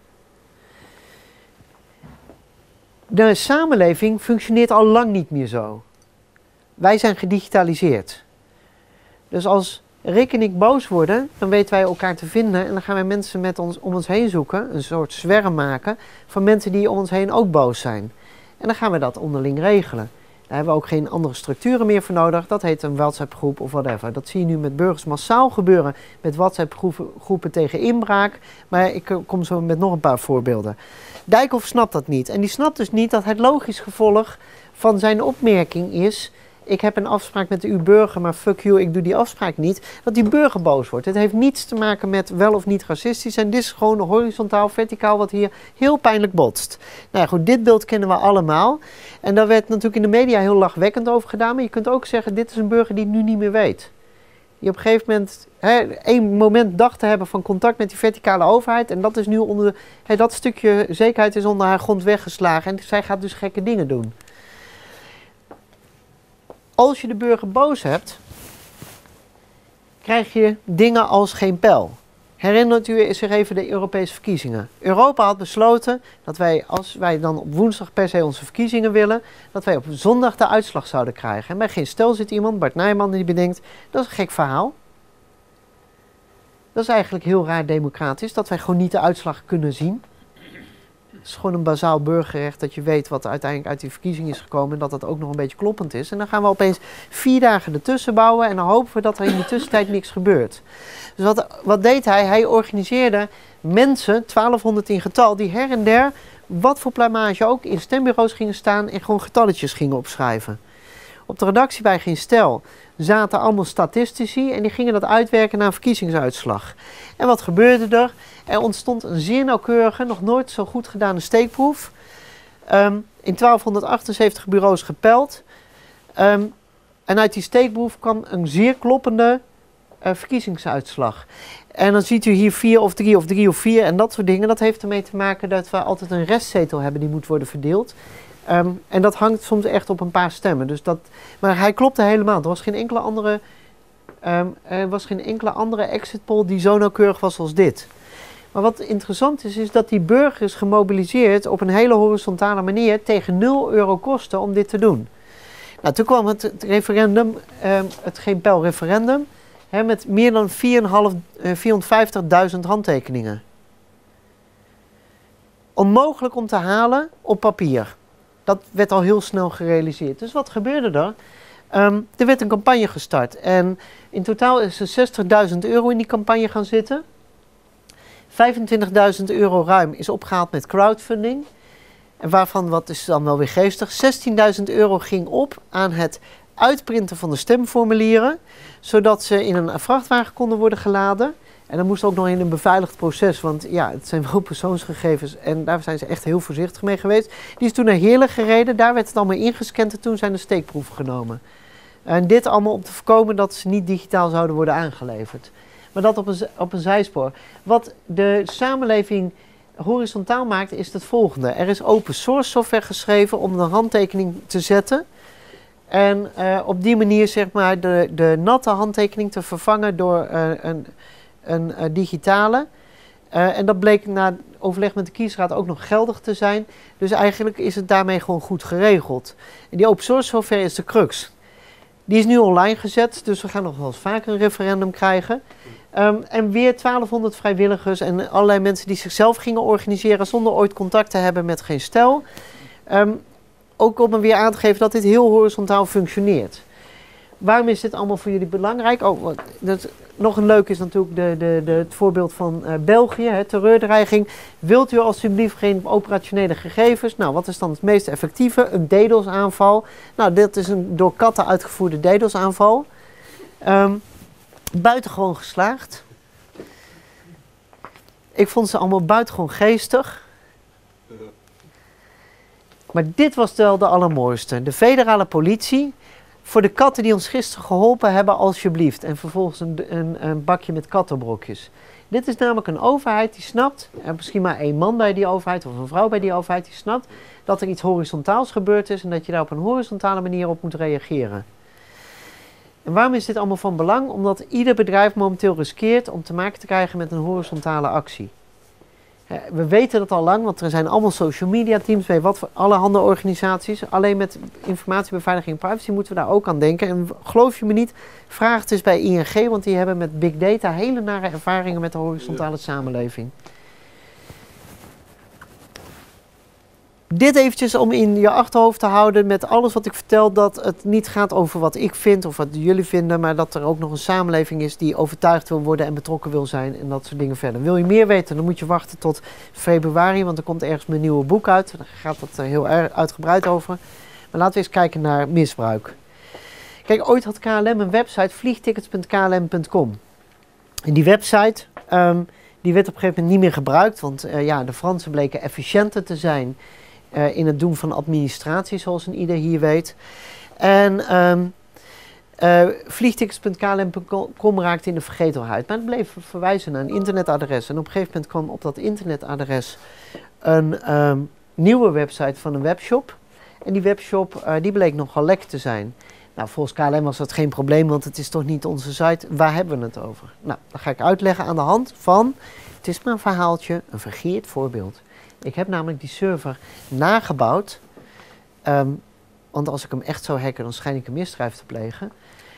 B: De samenleving functioneert al lang niet meer zo. Wij zijn gedigitaliseerd. Dus als Rick en ik boos worden, dan weten wij elkaar te vinden en dan gaan wij mensen met ons, om ons heen zoeken, een soort zwerm maken van mensen die om ons heen ook boos zijn. En dan gaan we dat onderling regelen. Daar hebben we ook geen andere structuren meer voor nodig. Dat heet een WhatsApp-groep of whatever. Dat zie je nu met burgers massaal gebeuren met WhatsApp-groepen tegen inbraak. Maar ik kom zo met nog een paar voorbeelden. Dijkhoff snapt dat niet. En die snapt dus niet dat het logisch gevolg van zijn opmerking is, ik heb een afspraak met uw burger, maar fuck you, ik doe die afspraak niet. Dat die burger boos wordt. Het heeft niets te maken met wel of niet racistisch zijn. Dit is gewoon horizontaal, verticaal wat hier heel pijnlijk botst. Nou ja, goed, dit beeld kennen we allemaal. En daar werd natuurlijk in de media heel lachwekkend over gedaan. Maar je kunt ook zeggen, dit is een burger die het nu niet meer weet. Die op een gegeven moment, hè, één moment dacht te hebben van contact met die verticale overheid. En dat is nu onder, hè, dat stukje zekerheid is onder haar grond weggeslagen. En zij gaat dus gekke dingen doen. Als je de burger boos hebt, krijg je dingen als geen pijl. Herinnert u zich even de Europese verkiezingen. Europa had besloten dat wij, als wij dan op woensdag per se onze verkiezingen willen, dat wij op zondag de uitslag zouden krijgen. En bij Geen Stel zit iemand, Bart Nijman, die bedenkt, dat is een gek verhaal. Dat is eigenlijk heel raar democratisch, dat wij gewoon niet de uitslag kunnen zien. Het is gewoon een bazaal burgerrecht dat je weet wat er uiteindelijk uit die verkiezing is gekomen en dat dat ook nog een beetje kloppend is. En dan gaan we opeens vier dagen ertussen bouwen en dan hopen we dat er in die tussentijd niks gebeurt. Dus wat, wat deed hij? Hij organiseerde mensen, twaalfhonderd in getal, die her en der, wat voor pluimage ook, in stembureaus gingen staan en gewoon getalletjes gingen opschrijven. Op de redactie bij Geen Stijl zaten allemaal statistici en die gingen dat uitwerken naar een verkiezingsuitslag. En wat gebeurde er? Er ontstond een zeer nauwkeurige, nog nooit zo goed gedane steekproef. Um, in twaalfhonderdachtenzeventig bureaus gepeld. Um, en uit die steekproef kwam een zeer kloppende uh, verkiezingsuitslag. En dan ziet u hier vier of drie of drie of vier en dat soort dingen. Dat heeft ermee te maken dat we altijd een restzetel hebben die moet worden verdeeld. Um, en dat hangt soms echt op een paar stemmen. Dus dat, maar hij klopte helemaal. Er was geen enkele andere, um, er was geen enkele andere exit poll die zo nauwkeurig was als dit. Maar wat interessant is, is dat die burger is gemobiliseerd op een hele horizontale manier tegen nul euro kosten om dit te doen. Nou, toen kwam het, het referendum, um, het Geen Pijl referendum, hè, met meer dan vierhonderdvijftigduizend handtekeningen. Onmogelijk om te halen op papier. Dat werd al heel snel gerealiseerd. Dus wat gebeurde er? Um, er werd een campagne gestart. En in totaal is er zestigduizend euro in die campagne gaan zitten. vijfentwintigduizend euro ruim is opgehaald met crowdfunding. En waarvan, wat is dan wel weer geestig, zestienduizend euro ging op aan het uitprinten van de stemformulieren. Zodat ze in een vrachtwagen konden worden geladen. En dat moest ook nog in een beveiligd proces, want ja, het zijn wel persoonsgegevens en daar zijn ze echt heel voorzichtig mee geweest. Die is toen naar Heerlen gereden, daar werd het allemaal ingescand en toen zijn de steekproeven genomen. En dit allemaal om te voorkomen dat ze niet digitaal zouden worden aangeleverd. Maar dat op een, op een zijspoor. Wat de samenleving horizontaal maakt is het volgende. Er is open source software geschreven om de handtekening te zetten. En uh, op die manier zeg maar de, de natte handtekening te vervangen door uh, een... een uh, digitale. Uh, en dat bleek na overleg met de kiesraad ook nog geldig te zijn. Dus eigenlijk is het daarmee gewoon goed geregeld. En die open source software is de crux. Die is nu online gezet, dus we gaan nog wel eens vaker een referendum krijgen. Um, en weer twaalfhonderd vrijwilligers en allerlei mensen die zichzelf gingen organiseren zonder ooit contact te hebben met Geen Stijl. Um, ook om er weer aan te geven dat dit heel horizontaal functioneert. Waarom is dit allemaal voor jullie belangrijk? Oh, dat, nog een leuk is natuurlijk de, de, de, het voorbeeld van uh, België, hè, terreurdreiging. Wilt u alsjeblieft geen operationele gegevens? Nou, wat is dan het meest effectieve? Een DDoS-aanval. Nou, dit is een door katten uitgevoerde DDoS-aanval. Um, buitengewoon geslaagd. Ik vond ze allemaal buitengewoon geestig. Maar dit was wel de allermooiste. De federale politie... Voor de katten die ons gisteren geholpen hebben, alsjeblieft. En vervolgens een, een, een bakje met kattenbrokjes. Dit is namelijk een overheid die snapt, en misschien maar één man bij die overheid of een vrouw bij die overheid, die snapt dat er iets horizontaals gebeurd is en dat je daar op een horizontale manier op moet reageren. En waarom is dit allemaal van belang? Omdat ieder bedrijf momenteel riskeert om te maken te krijgen met een horizontale actie. We weten dat al lang, want er zijn allemaal social media teams bij wat voor allerhande organisaties. Alleen met informatiebeveiliging en privacy moeten we daar ook aan denken. En geloof je me niet, vraag het eens bij I N G, want die hebben met big data hele nare ervaringen met de horizontale samenleving. Dit eventjes om in je achterhoofd te houden met alles wat ik vertel, dat het niet gaat over wat ik vind of wat jullie vinden, maar dat er ook nog een samenleving is die overtuigd wil worden en betrokken wil zijn en dat soort dingen verder. Wil je meer weten, dan moet je wachten tot februari, want er komt ergens mijn nieuwe boek uit. Daar gaat het heel erg uitgebreid over. Maar laten we eens kijken naar misbruik. Kijk, ooit had K L M een website, vliegtickets punt k l m punt com. En die website, um, die werd op een gegeven moment niet meer gebruikt, want uh, ja, de Fransen bleken efficiënter te zijn Uh, in het doen van administratie, zoals een ieder hier weet. En um, uh, vliegtickets punt k l m punt com raakte in de vergetelheid. Maar het bleef verwijzen naar een internetadres. En op een gegeven moment kwam op dat internetadres een um, nieuwe website van een webshop. En die webshop uh, die bleek nogal lek te zijn. Nou, volgens K L M was dat geen probleem, want het is toch niet onze site. Waar hebben we het over? Nou, dat ga ik uitleggen aan de hand van... Het is maar een verhaaltje, een vergeerd voorbeeld. Ik heb namelijk die server nagebouwd. Um, want als ik hem echt zou hacken, dan schijn ik een misdrijf te plegen.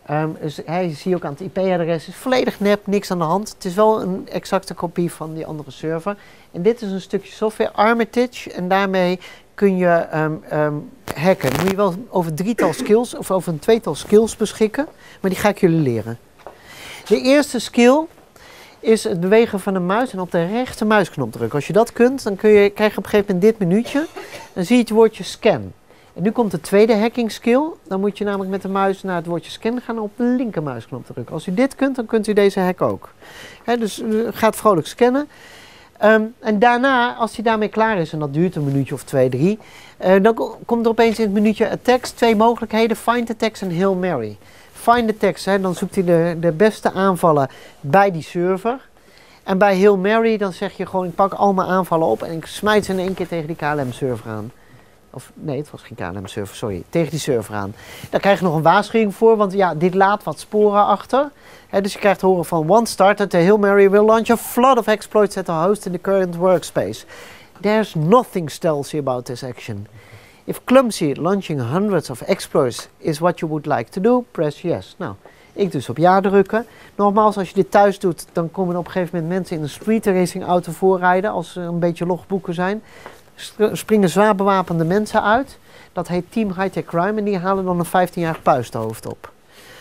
B: Um, dus hij zie je ook aan het I P-adres, is volledig nep, niks aan de hand. Het is wel een exacte kopie van die andere server. En dit is een stukje software, Armitage, en daarmee kun je um, um, hacken. Dan moet je wel over een drietal skills, of over een tweetal skills beschikken, maar die ga ik jullie leren. De eerste skill is het bewegen van de muis en op de rechter muisknop drukken. Als je dat kunt, dan kun je, krijg je op een gegeven moment dit minuutje. Dan zie je het woordje scan. En nu komt de tweede hacking skill. Dan moet je namelijk met de muis naar het woordje scan gaan en op de linker muisknop drukken. Als u dit kunt, dan kunt u deze hack ook. He, dus uh, gaat vrolijk scannen. Um, en daarna, als hij daarmee klaar is, en dat duurt een minuutje of twee, drie, uh, dan komt er opeens in het minuutje attacks twee mogelijkheden. Find attacks en Hail Mary. Find attacks, hè, dan zoekt hij de, de beste aanvallen bij die server. En bij Hail Mary, dan zeg je gewoon, ik pak al mijn aanvallen op en ik smijt ze in één keer tegen die K L M-server aan. Of nee, het was geen K L M-server, sorry. Tegen die server aan. Daar krijg je nog een waarschuwing voor, want ja, dit laat wat sporen achter. He, dus je krijgt te horen van one starter, the Hail Mary will launch a flood of exploits at the host in the current workspace. There's nothing stealthy about this action. If clumsy launching hundreds of exploits is what you would like to do, press yes. Nou, ik dus op ja drukken. Nogmaals, als je dit thuis doet, dan komen er op een gegeven moment mensen in een street racing auto voorrijden, als er een beetje logboeken zijn. Springen zwaar bewapende mensen uit. Dat heet Team High-Tech Crime en die halen dan een vijftienjarig puistenhoofd op.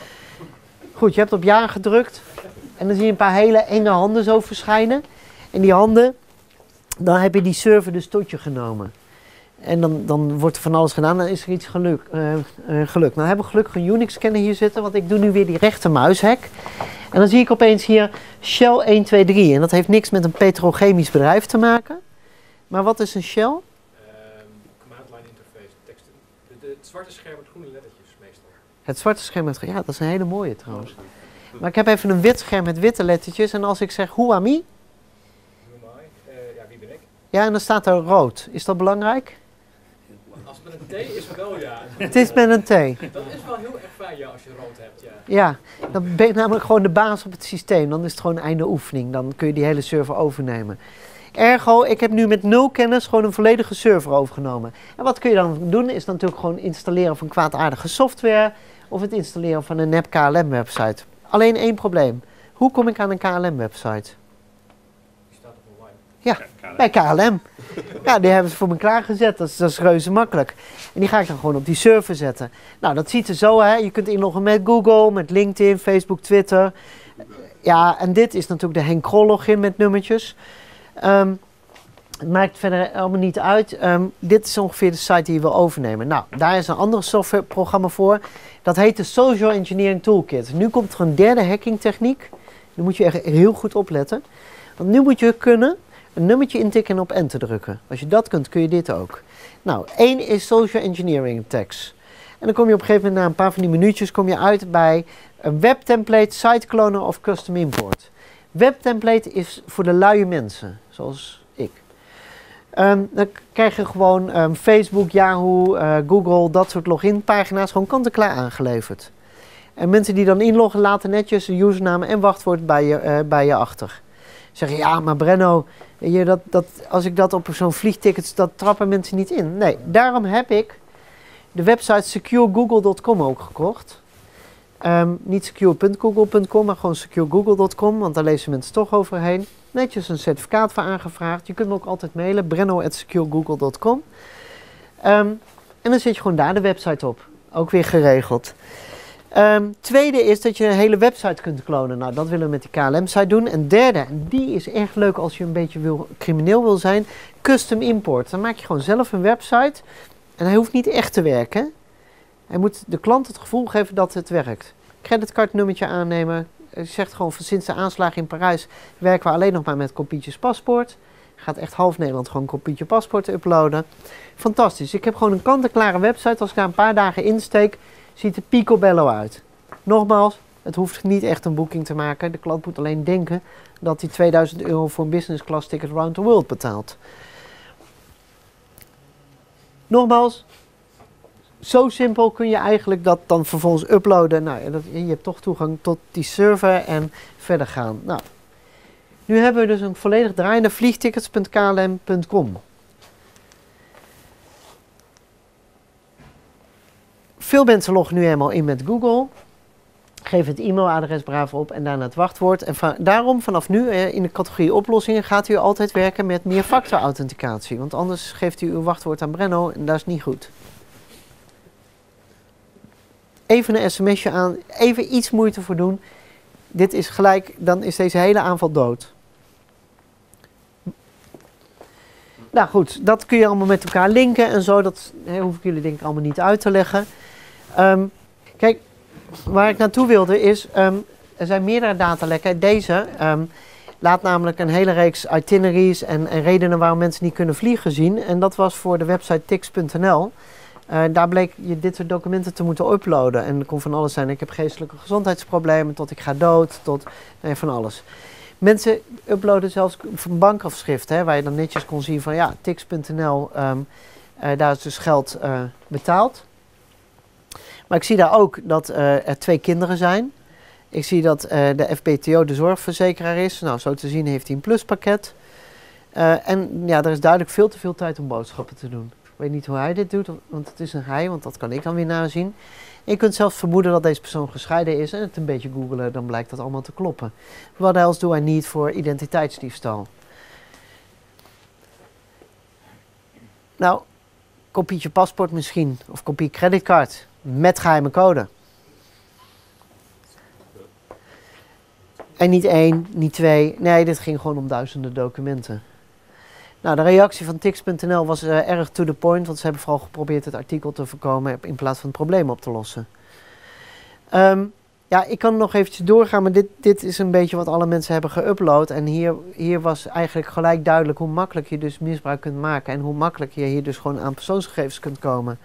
B: Goed, je hebt op ja gedrukt en dan zie je een paar hele enge handen zo verschijnen. En die handen, dan heb je die server dus tot je genomen. En dan, dan wordt er van alles gedaan, dan is er iets geluk, uh, uh, geluk. Nou hebben we gelukkig een Unix-scanner hier zitten, want ik doe nu weer die rechtermuishack. En dan zie ik opeens hier Shell één twee drie en dat heeft niks met een petrochemisch bedrijf te maken. Maar wat is een shell?
G: Um, command line interface, teksten. De, de, het zwarte scherm met groene lettertjes meestal.
B: Het zwarte scherm met, ja, dat is een hele mooie trouwens. Maar ik heb even een wit scherm met witte lettertjes en als ik zeg who am I?
G: Who am I? Uh, ja, wie ben ik?
B: Ja, en dan staat er rood. Is dat belangrijk?
G: Als het met een T is, wel ja.
B: Het is met een T.
G: Dat is wel heel erg fijn, ja, als je rood hebt, ja.
B: Ja, dan ben je namelijk gewoon de baas op het systeem. Dan is het gewoon een einde oefening. Dan kun je die hele server overnemen. Ergo, ik heb nu met nul kennis gewoon een volledige server overgenomen. En wat kun je dan doen, is natuurlijk gewoon installeren van kwaadaardige software of het installeren van een nep K L M-website. Alleen één probleem. Hoe kom ik aan een K L M-website?
G: Die staat op online.
B: Ja, bij K L M. Ja, die hebben ze voor me klaargezet. Dat is, dat is reuze makkelijk. En die ga ik dan gewoon op die server zetten. Nou, dat ziet er zo, hè. Je kunt inloggen met Google, met LinkedIn, Facebook, Twitter. Ja, en dit is natuurlijk de Henk Krol login met nummertjes. Um, het maakt verder allemaal niet uit. Um, dit is ongeveer de site die je wil overnemen. Nou, daar is een andere softwareprogramma voor. Dat heet de Social Engineering Toolkit. Nu komt er een derde hacking techniek. Nu moet je echt heel goed opletten. Want nu moet je kunnen een nummertje intikken en op enter drukken. Als je dat kunt, kun je dit ook. Nou, één is Social Engineering Attacks. En dan kom je op een gegeven moment na een paar van die minuutjes kom je uit bij een webtemplate, site cloner of custom import. Webtemplate is voor de luie mensen, zoals ik. Um, dan krijg je gewoon um, Facebook, Yahoo, uh, Google, dat soort loginpagina's gewoon kant-en-klaar aangeleverd. En mensen die dan inloggen laten netjes een username en wachtwoord bij je, uh, bij je achter. Zeggen, ja, maar Brenno, weet je, dat, dat, als ik dat op zo'n vliegticket, dat trappen mensen niet in. Nee, daarom heb ik de website secure google dot com ook gekocht. Um, niet secure punt google punt com, maar gewoon secure google dot com, want daar lezen mensen toch overheen. Netjes een certificaat voor aangevraagd. Je kunt me ook altijd mailen, brenno at secure google dot com. Um, en dan zet je gewoon daar de website op. Ook weer geregeld. Um, tweede is dat je een hele website kunt klonen. Nou, dat willen we met die K L M-site doen. En derde, en die is echt leuk als je een beetje wil, crimineel wil zijn, custom import. Dan maak je gewoon zelf een website en hij hoeft niet echt te werken. Hij moet de klant het gevoel geven dat het werkt. Creditcardnummertje aannemen. Je zegt gewoon van sinds de aanslagen in Parijs werken we alleen nog maar met kopietjes paspoort. Gaat echt half Nederland gewoon een kopietje paspoort uploaden. Fantastisch. Ik heb gewoon een kant-en-klare website. Als ik daar een paar dagen insteek, ziet er picobello uit. Nogmaals, het hoeft niet echt een boeking te maken. De klant moet alleen denken dat hij tweeduizend euro voor een business class ticket around the world betaalt. Nogmaals, zo simpel kun je eigenlijk dat dan vervolgens uploaden. Nou, dat, je hebt toch toegang tot die server en verder gaan. Nou, nu hebben we dus een volledig draaiende vliegtickets punt k l m punt com. Veel mensen loggen nu eenmaal in met Google. Geef het e-mailadres braaf op en daarna het wachtwoord. En van, daarom vanaf nu eh, in de categorie oplossingen gaat u altijd werken met meerfactor authenticatie. Want anders geeft u uw wachtwoord aan Brenno en dat is niet goed. Even een sms'je aan, even iets moeite voor doen. Dit is gelijk, dan is deze hele aanval dood. Nou goed, dat kun je allemaal met elkaar linken en zo. Dat he, hoef ik jullie denk ik allemaal niet uit te leggen. Um, kijk, waar ik naartoe wilde is, um, er zijn meerdere datalekken. Deze um, laat namelijk een hele reeks itineraries en, en redenen waarom mensen niet kunnen vliegen zien. En dat was voor de website tix punt n l. Uh, daar bleek je dit soort documenten te moeten uploaden. En er kon van alles zijn. Ik heb geestelijke gezondheidsproblemen, tot ik ga dood, tot nee, van alles. Mensen uploaden zelfs van bankafschrift, hè, waar je dan netjes kon zien van ja, tix punt n l, um, uh, daar is dus geld uh, betaald. Maar ik zie daar ook dat uh, er twee kinderen zijn. Ik zie dat uh, de F B T O de zorgverzekeraar is. Nou, zo te zien heeft hij een pluspakket. Uh, en ja, er is duidelijk veel te veel tijd om boodschappen te doen. Ik weet niet hoe hij dit doet, want het is een hij, want dat kan ik dan weer nazien. Je kunt zelfs vermoeden dat deze persoon gescheiden is en het een beetje googelen, dan blijkt dat allemaal te kloppen. What else do I need voor identiteitsdiefstal? Nou, kopietje paspoort misschien, of kopie creditcard met geheime code. En niet één, niet twee, nee, dit ging gewoon om duizenden documenten. Nou, de reactie van tix punt n l was uh, erg to the point, want ze hebben vooral geprobeerd het artikel te voorkomen in plaats van het probleem op te lossen. Um, ja, ik kan nog eventjes doorgaan, maar dit, dit is een beetje wat alle mensen hebben geüpload. En hier, hier was eigenlijk gelijk duidelijk hoe makkelijk je dus misbruik kunt maken en hoe makkelijk je hier dus gewoon aan persoonsgegevens kunt komen.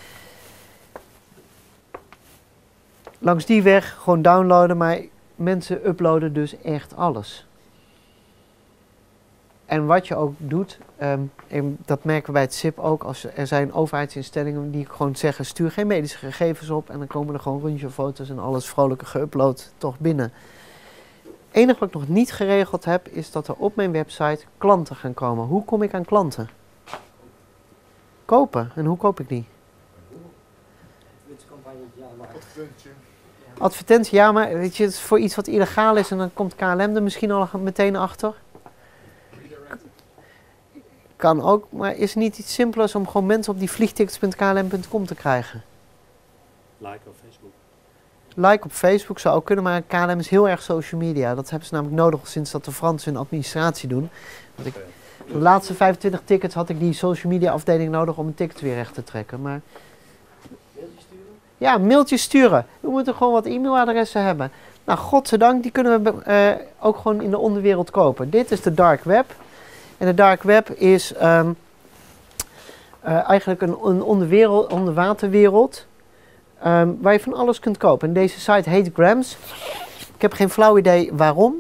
B: Langs die weg gewoon downloaden, maar mensen uploaden dus echt alles. En wat je ook doet, um, en dat merken we bij het S I P ook, als er zijn overheidsinstellingen die gewoon zeggen, stuur geen medische gegevens op en dan komen er gewoon röntgenfoto's en alles vrolijke geüpload toch binnen. Het enige wat ik nog niet geregeld heb, is dat er op mijn website klanten gaan komen. Hoe kom ik aan klanten? Kopen. En hoe koop ik die? Advertentie, ja, maar weet je, het is voor iets wat illegaal is en dan komt K L M er misschien al meteen achter. Kan ook, maar is het niet iets simpelers om gewoon mensen op die vliegtickets punt k l m punt com te krijgen?
F: Like op Facebook.
B: Like op Facebook zou ook kunnen, maar K L M is heel erg social media. Dat hebben ze namelijk nodig sinds dat de Fransen hun administratie doen. Want ik, de laatste vijfentwintig tickets had ik die social media afdeling nodig om een ticket weer recht te trekken. Maar
G: Mailtje sturen?
B: ja, mailtjes sturen. We moeten gewoon wat e-mailadressen hebben. Nou, godzijdank, die kunnen we uh, ook gewoon in de onderwereld kopen. Dit is de dark web. En de dark web is um, uh, eigenlijk een, een onderwereld, onderwaterwereld um, waar je van alles kunt kopen. En deze site heet Grams. Ik heb geen flauw idee waarom.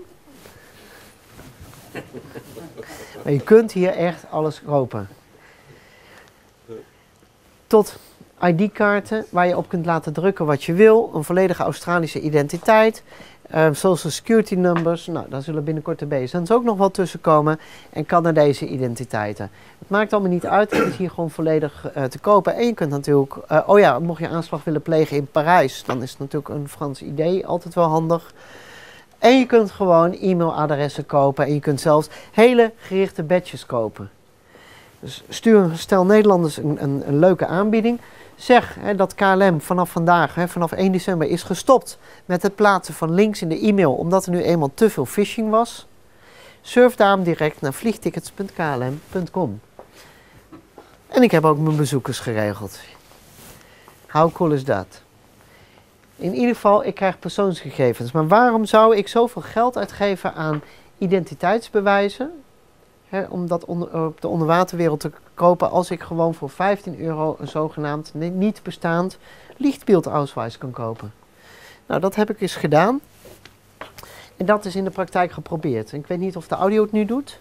B: Maar je kunt hier echt alles kopen. Tot I D-kaarten waar je op kunt laten drukken wat je wil. Een volledige Australische identiteit. Uh, social security numbers, nou, daar zullen binnenkort de B S N's ook nog wel tussen komen. En Canadese identiteiten. Het maakt allemaal niet uit, het is hier gewoon volledig uh, te kopen. En je kunt natuurlijk, uh, oh ja, mocht je aanslag willen plegen in Parijs, dan is het natuurlijk een Frans idee altijd wel handig. En je kunt gewoon e-mailadressen kopen en je kunt zelfs hele gerichte badges kopen. Dus stuur stel Nederlanders een, een, een leuke aanbieding. Zeg hè, dat K L M vanaf vandaag, hè, vanaf één december, is gestopt met het plaatsen van links in de e-mail, omdat er nu eenmaal te veel phishing was. Surf daarom direct naar vliegtickets punt k l m punt com. En ik heb ook mijn bezoekers geregeld. How cool is dat? In ieder geval, ik krijg persoonsgegevens. Maar waarom zou ik zoveel geld uitgeven aan identiteitsbewijzen? Hè, om dat onder, op de onderwaterwereld te kopen als ik gewoon voor vijftien euro een zogenaamd niet bestaand lichtbeeldausweis kan kopen. Nou, dat heb ik eens gedaan. En dat is in de praktijk geprobeerd. En ik weet niet of de audio het nu doet.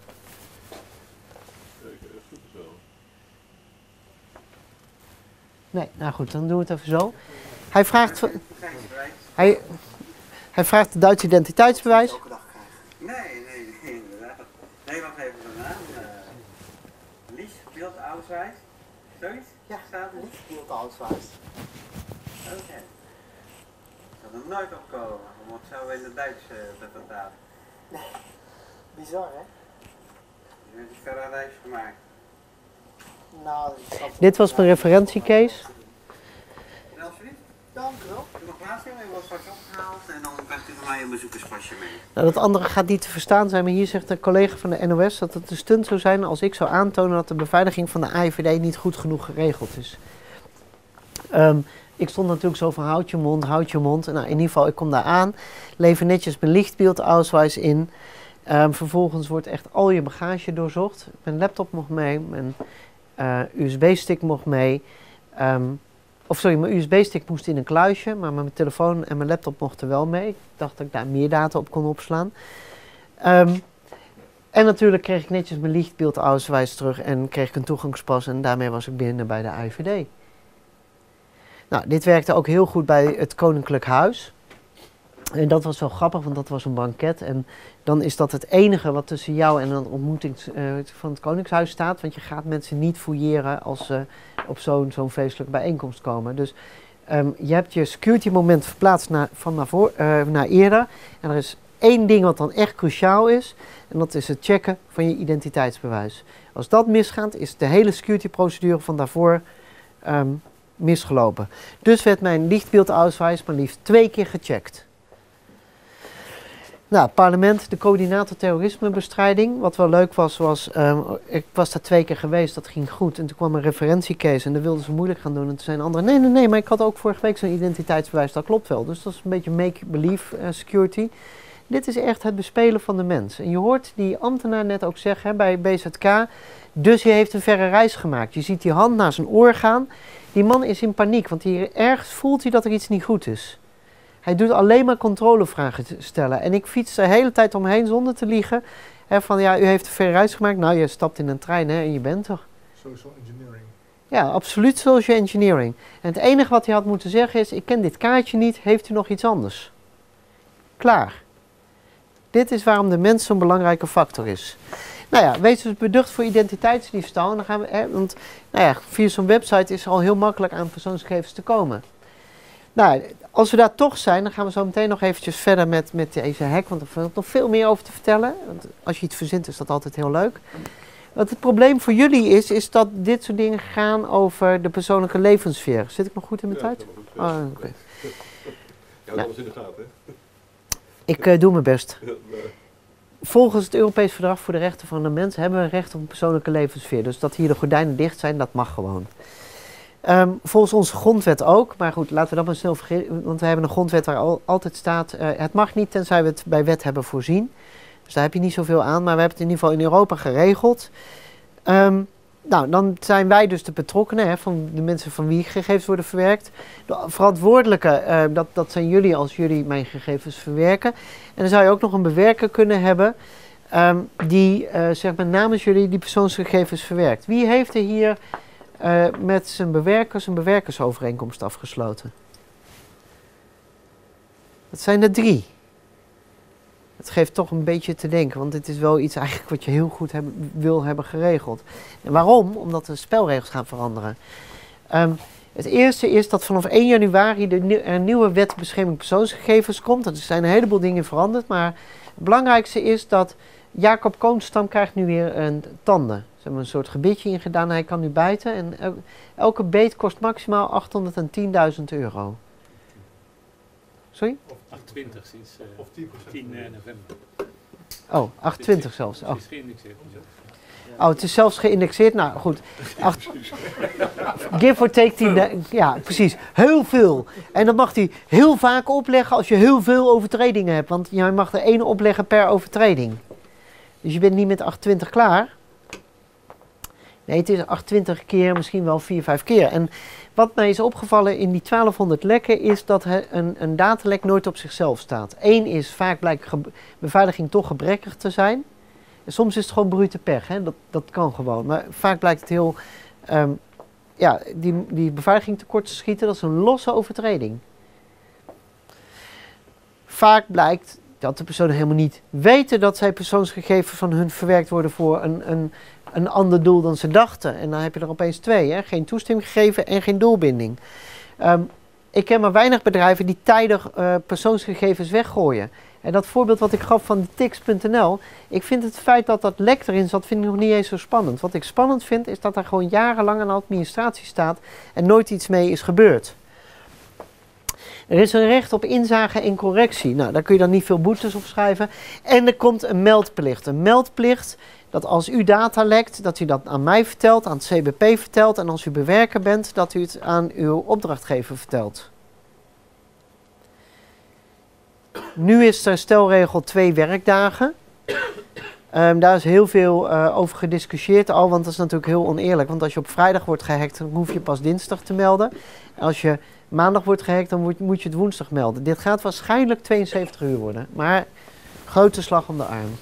B: Nee, nou goed, dan doen we het even zo. Hij vraagt, hij, hij vraagt het Duitse identiteitsbewijs.
H: Nee, nee, nee, inderdaad. Nee, wacht even de naam. Uh, Lies, beeldausweis. Zoiets?
B: Ja,
H: staat er.
B: lichtbeeldausweis.
H: Oké. Zo er nog nooit op komen. Om het zo in het Duits uh, te vertalen.
B: Bizar, hè?
H: Je hebt een verre reis gemaakt.
B: Nou, dit was mijn referentiecase.
H: Ja, alsjeblieft.
B: Dank u wel.
H: Doe nog plaats nemen, wordt straks opgehaald en dan krijgt u van mij een bezoekerspasje mee.
B: Nou, dat andere gaat niet te verstaan zijn, maar hier zegt een collega van de N O S dat het een stunt zou zijn als ik zou aantonen dat de beveiliging van de A I V D niet goed genoeg geregeld is. Um, ik stond natuurlijk zo van houd je mond, houd je mond. Nou, in ieder geval, ik kom daar aan, lever netjes mijn lichtbeeldauswijs in. Um, vervolgens wordt echt al je bagage doorzocht. Mijn laptop mocht mee, mijn uh, U S B-stick mocht mee. Um, of sorry, mijn U S B-stick moest in een kluisje, maar mijn telefoon en mijn laptop mochten wel mee. Ik dacht dat ik daar meer data op kon opslaan. Um, en natuurlijk kreeg ik netjes mijn lichtbeeldauswijs terug en kreeg ik een toegangspas en daarmee was ik binnen bij de A I V D. Nou, dit werkte ook heel goed bij het Koninklijk Huis. En dat was wel grappig, want dat was een banket. En dan is dat het enige wat tussen jou en een ontmoeting uh, van het Koningshuis staat. Want je gaat mensen niet fouilleren als ze op zo'n zo'n feestelijke bijeenkomst komen. Dus um, je hebt je security moment verplaatst naar, van naar, voor, uh, naar eerder. En er is één ding wat dan echt cruciaal is. En dat is het checken van je identiteitsbewijs. Als dat misgaat, is de hele security procedure van daarvoor um, misgelopen. Dus werd mijn lichtbeeldauswijs maar liefst twee keer gecheckt. Nou, het parlement, de coördinator terrorismebestrijding. Wat wel leuk was, was, um, ik was daar twee keer geweest, dat ging goed. En toen kwam een referentiecase en daar wilden ze moeilijk gaan doen. En toen zeiden anderen, nee, nee, nee, maar ik had ook vorige week zo'n identiteitsbewijs, dat klopt wel. Dus dat is een beetje make-believe uh, security. Dit is echt het bespelen van de mens. En je hoort die ambtenaar net ook zeggen hè, bij B Z K, dus hij heeft een verre reis gemaakt. Je ziet die hand naar zijn oor gaan. Die man is in paniek, want hier ergens voelt hij dat er iets niet goed is. Hij doet alleen maar controlevragen stellen. En ik fiets de hele tijd omheen zonder te liegen. Hè, van ja, u heeft een verre reis gemaakt. Nou, je stapt in een trein hè, en je bent er.
E: Social engineering.
B: Ja, absoluut social engineering. En het enige wat hij had moeten zeggen is, ik ken dit kaartje niet, heeft u nog iets anders? Klaar. Dit is waarom de mens zo'n belangrijke factor is. Nou ja, wees dus beducht voor identiteitsdiefstal. En dan gaan we, hè, want nou ja, via zo'n website is het al heel makkelijk aan persoonsgegevens te komen. Nou, als we daar toch zijn, dan gaan we zo meteen nog eventjes verder met, met deze hack. Want er valt nog veel meer over te vertellen. Want als je iets verzint, is dat altijd heel leuk. Wat het probleem voor jullie is, is dat dit soort dingen gaan over de persoonlijke levenssfeer. Zit ik nog goed in mijn
C: Ja,
B: tijd?
C: dat is
B: Oh,
C: helemaal
B: oké.
C: goed. Ja, dat was in de gaten, hè?
B: Ik uh, doe mijn best.
C: Ja, nee.
B: Volgens het Europees Verdrag voor de Rechten van de Mens hebben we een recht op een persoonlijke levenssfeer. Dus dat hier de gordijnen dicht zijn, dat mag gewoon. Um, volgens onze grondwet ook, maar goed, laten we dat maar snel vergeten, want we hebben een grondwet waar al, altijd staat, uh, het mag niet tenzij we het bij wet hebben voorzien. Dus daar heb je niet zoveel aan, maar we hebben het in ieder geval in Europa geregeld. Um, nou, dan zijn wij dus de betrokkenen, hè, van de mensen van wie gegevens worden verwerkt. De verantwoordelijke, uh, dat, dat zijn jullie als jullie mijn gegevens verwerken. En dan zou je ook nog een bewerker kunnen hebben um, die uh, zeg maar namens jullie die persoonsgegevens verwerkt. Wie heeft er hier uh, met zijn bewerkers een bewerkersovereenkomst afgesloten? Dat zijn er drie. Het geeft toch een beetje te denken, want dit is wel iets eigenlijk wat je heel goed heb, wil hebben geregeld. En waarom? Omdat de spelregels gaan veranderen. Um, het eerste is dat vanaf één januari de nieuw, er een nieuwe wet bescherming persoonsgegevens komt. Er zijn een heleboel dingen veranderd, maar het belangrijkste is dat Jacob Koonstam krijgt nu weer een tanden. Ze hebben een soort gebitje ingedaan, hij kan nu bijten en el, elke beet kost maximaal achthonderdtienduizend euro. Sorry?
F: achtentwintig sinds uh,
C: Of tien procent.
F: tien november.
B: Oh, achtentwintig zelfs. Oh.
F: Het is geïndexeerd.
B: Oh, het is zelfs geïndexeerd. Nou goed, Acht, give or take tien. Ja, precies. Heel veel. En dat mag hij heel vaak opleggen als je heel veel overtredingen hebt. Want je mag er één opleggen per overtreding. Dus je bent niet met achtentwintig klaar. Nee, het is achtentwintig keer, misschien wel vier, vijf keer. En wat mij is opgevallen in die twaalfhonderd lekken is dat een, een datalek nooit op zichzelf staat. Eén is, vaak blijkt beveiliging toch gebrekkig te zijn. En soms is het gewoon brute pech, hè? Dat, dat kan gewoon. Maar vaak blijkt het heel, um, ja, die, die beveiliging tekort te schieten, dat is een losse overtreding. Vaak blijkt dat de personen helemaal niet weten dat zij persoonsgegevens van hun verwerkt worden voor een, een, een ander doel dan ze dachten. En dan heb je er opeens twee, hè? Geen toestemming gegeven en geen doelbinding. Um, ik ken maar weinig bedrijven die tijdig uh, persoonsgegevens weggooien. En dat voorbeeld wat ik gaf van tix punt n l, ik vind het feit dat dat lek erin zat, vind ik nog niet eens zo spannend. Wat ik spannend vind, is dat er gewoon jarenlang een administratie staat en nooit iets mee is gebeurd. Er is een recht op inzage en correctie. Nou, daar kun je dan niet veel boetes op schrijven. En er komt een meldplicht. Een meldplicht dat als u data lekt, dat u dat aan mij vertelt, aan het C B P vertelt. En als u bewerker bent, dat u het aan uw opdrachtgever vertelt. Nu is er stelregel twee werkdagen. Um, daar is heel veel uh, over gediscussieerd al, want dat is natuurlijk heel oneerlijk. Want als je op vrijdag wordt gehackt, dan hoef je pas dinsdag te melden. Als je maandag wordt gehackt, dan moet, moet je het woensdag melden. Dit gaat waarschijnlijk tweeënzeventig uur worden, maar grote slag om de arm.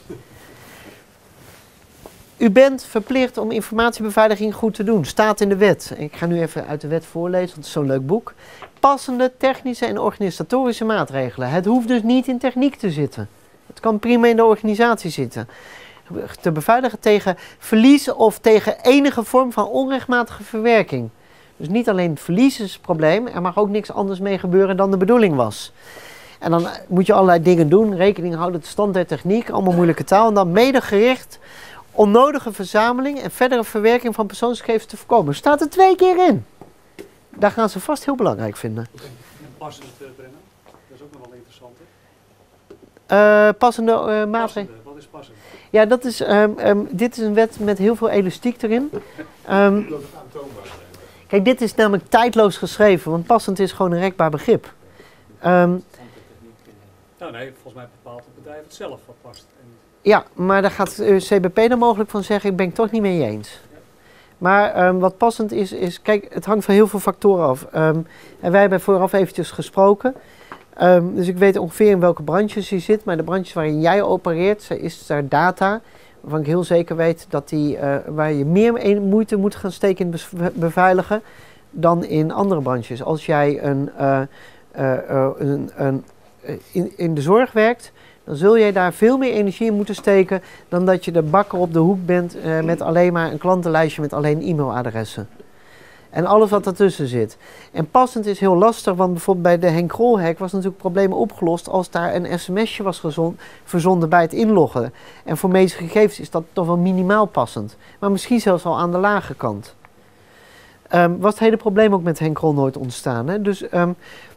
B: U bent verplicht om informatiebeveiliging goed te doen. Staat in de wet. Ik ga nu even uit de wet voorlezen, want het is zo'n leuk boek. Passende technische en organisatorische maatregelen. Het hoeft dus niet in techniek te zitten. Het kan prima in de organisatie zitten. Te beveiligen tegen verlies of tegen enige vorm van onrechtmatige verwerking. Dus niet alleen het verlies is het probleem, er mag ook niks anders mee gebeuren dan de bedoeling was. En dan moet je allerlei dingen doen, rekening houden met de stand der techniek, allemaal moeilijke taal. En dan mede gericht onnodige verzameling en verdere verwerking van persoonsgegevens te voorkomen. Staat er twee keer in. Daar gaan ze vast heel belangrijk vinden.
D: En passend, uh, Brenno? Dat is ook nog wel interessant,
B: hè? Uh, passende uh, maatregelen.
D: Passende, wat is passend?
B: Ja, dat is, um, um, dit is een wet met heel veel elastiek erin. Um, kijk, dit is namelijk tijdloos geschreven, want passend is gewoon een rekbaar begrip. Um,
D: nou nee, volgens mij bepaalt het bedrijf het zelf wat past. En
B: ja, maar daar gaat uh, C B P dan mogelijk van zeggen, ik ben het toch niet mee eens. Maar um, wat passend is, is, kijk, het hangt van heel veel factoren af. Um, en wij hebben vooraf eventjes gesproken. Um, dus ik weet ongeveer in welke branches je zit, maar de branches waarin jij opereert, is er data, waarvan ik heel zeker weet dat die, uh, waar je meer moeite moet gaan steken in het beveiligen dan in andere branches. Als jij een, uh, uh, uh, een, een, in, in de zorg werkt, dan zul jij daar veel meer energie in moeten steken dan dat je de bakker op de hoek bent uh, met alleen maar een klantenlijstje met alleen e-mailadressen. En alles wat ertussen zit. En passend is heel lastig, want bijvoorbeeld bij de Henk Grol hack was natuurlijk problemen opgelost als daar een sms'je was gezond, verzonden bij het inloggen. En voor medische gegevens is dat toch wel minimaal passend. Maar misschien zelfs al aan de lage kant. Um, was het hele probleem ook met Henk Grol nooit ontstaan. Hè? Dus um,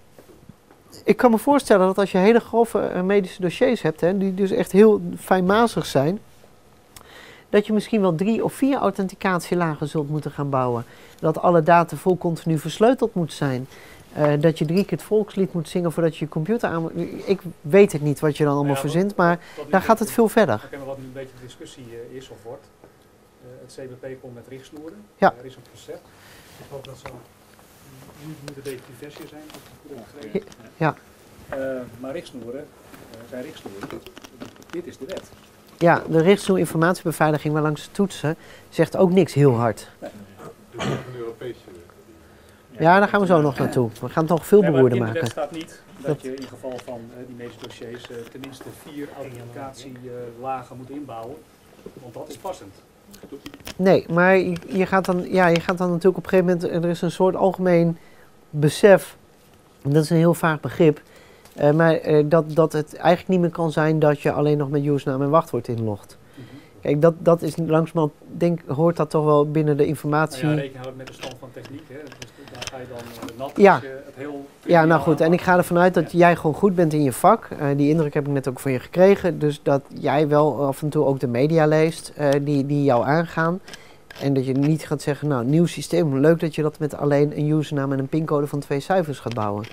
B: ik kan me voorstellen dat als je hele grove uh, medische dossiers hebt, hè, die dus echt heel fijnmazig zijn, dat je misschien wel drie of vier authenticatielagen zult moeten gaan bouwen. Dat alle data vol continu versleuteld moet zijn. Uh, dat je drie keer het volkslied moet zingen voordat je je computer aan moet. Ik weet het niet wat je dan allemaal ja, verzint, maar wat daar gaat het veel verder.
D: Ik wat nu een beetje de discussie uh, is of wordt. Uh, het C B P komt met richtsnoeren.
B: Ja.
D: Uh, er is een concept. Ik hoop dat ze nu moet een beetje diverser zijn.
B: Ja. ja.
D: Uh, maar richtsnoeren uh, zijn richtsnoeren. Dit is de wet.
B: Ja, de richtsnoer informatiebeveiliging waarlangs ze toetsen zegt ook niks heel hard. Nee.
C: Dus een Europese.
B: Ja, daar gaan we zo nog naartoe. We gaan het nog veel beroerder maken.
D: In de wet staat niet dat, dat je in geval van uh, die medische dossiers uh, tenminste vier authenticatielagen uh, moet inbouwen. Want dat is passend.
B: Nee, maar je, je, gaat dan, ja, je gaat dan natuurlijk op een gegeven moment, er is een soort algemeen besef, dat is een heel vaag begrip, uh, maar uh, dat, dat het eigenlijk niet meer kan zijn dat je alleen nog met usernaam en wachtwoord inlogt. Kijk, dat, dat is langzamerhand, denk, hoort dat toch wel binnen de informatie.
D: Nou ja, rekening houden met de stand van techniek, hè. Dus daar ga je dan uh, nat
B: ja.
D: als je het heel...
B: Ja, nou goed, en ik ga ervan uit dat ja. jij gewoon goed bent in je vak. Uh, die indruk heb ik net ook van je gekregen. Dus dat jij wel af en toe ook de media leest uh, die, die jou aangaan. En dat je niet gaat zeggen, nou, nieuw systeem, leuk dat je dat met alleen een username en een pincode van twee cijfers gaat bouwen.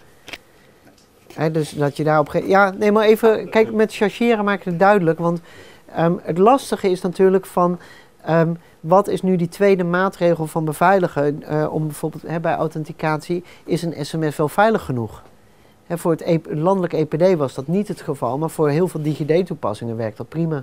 B: Hè, dus dat je daarop... Ja, nee, maar even, kijk, met chargeren maak ik het duidelijk, want... Um, het lastige is natuurlijk van, um, wat is nu die tweede maatregel van beveiligen? Uh, om bijvoorbeeld he, bij authenticatie, is een sms wel veilig genoeg? He, voor het e landelijk E P D was dat niet het geval, maar voor heel veel DigiD toepassingen werkt dat prima.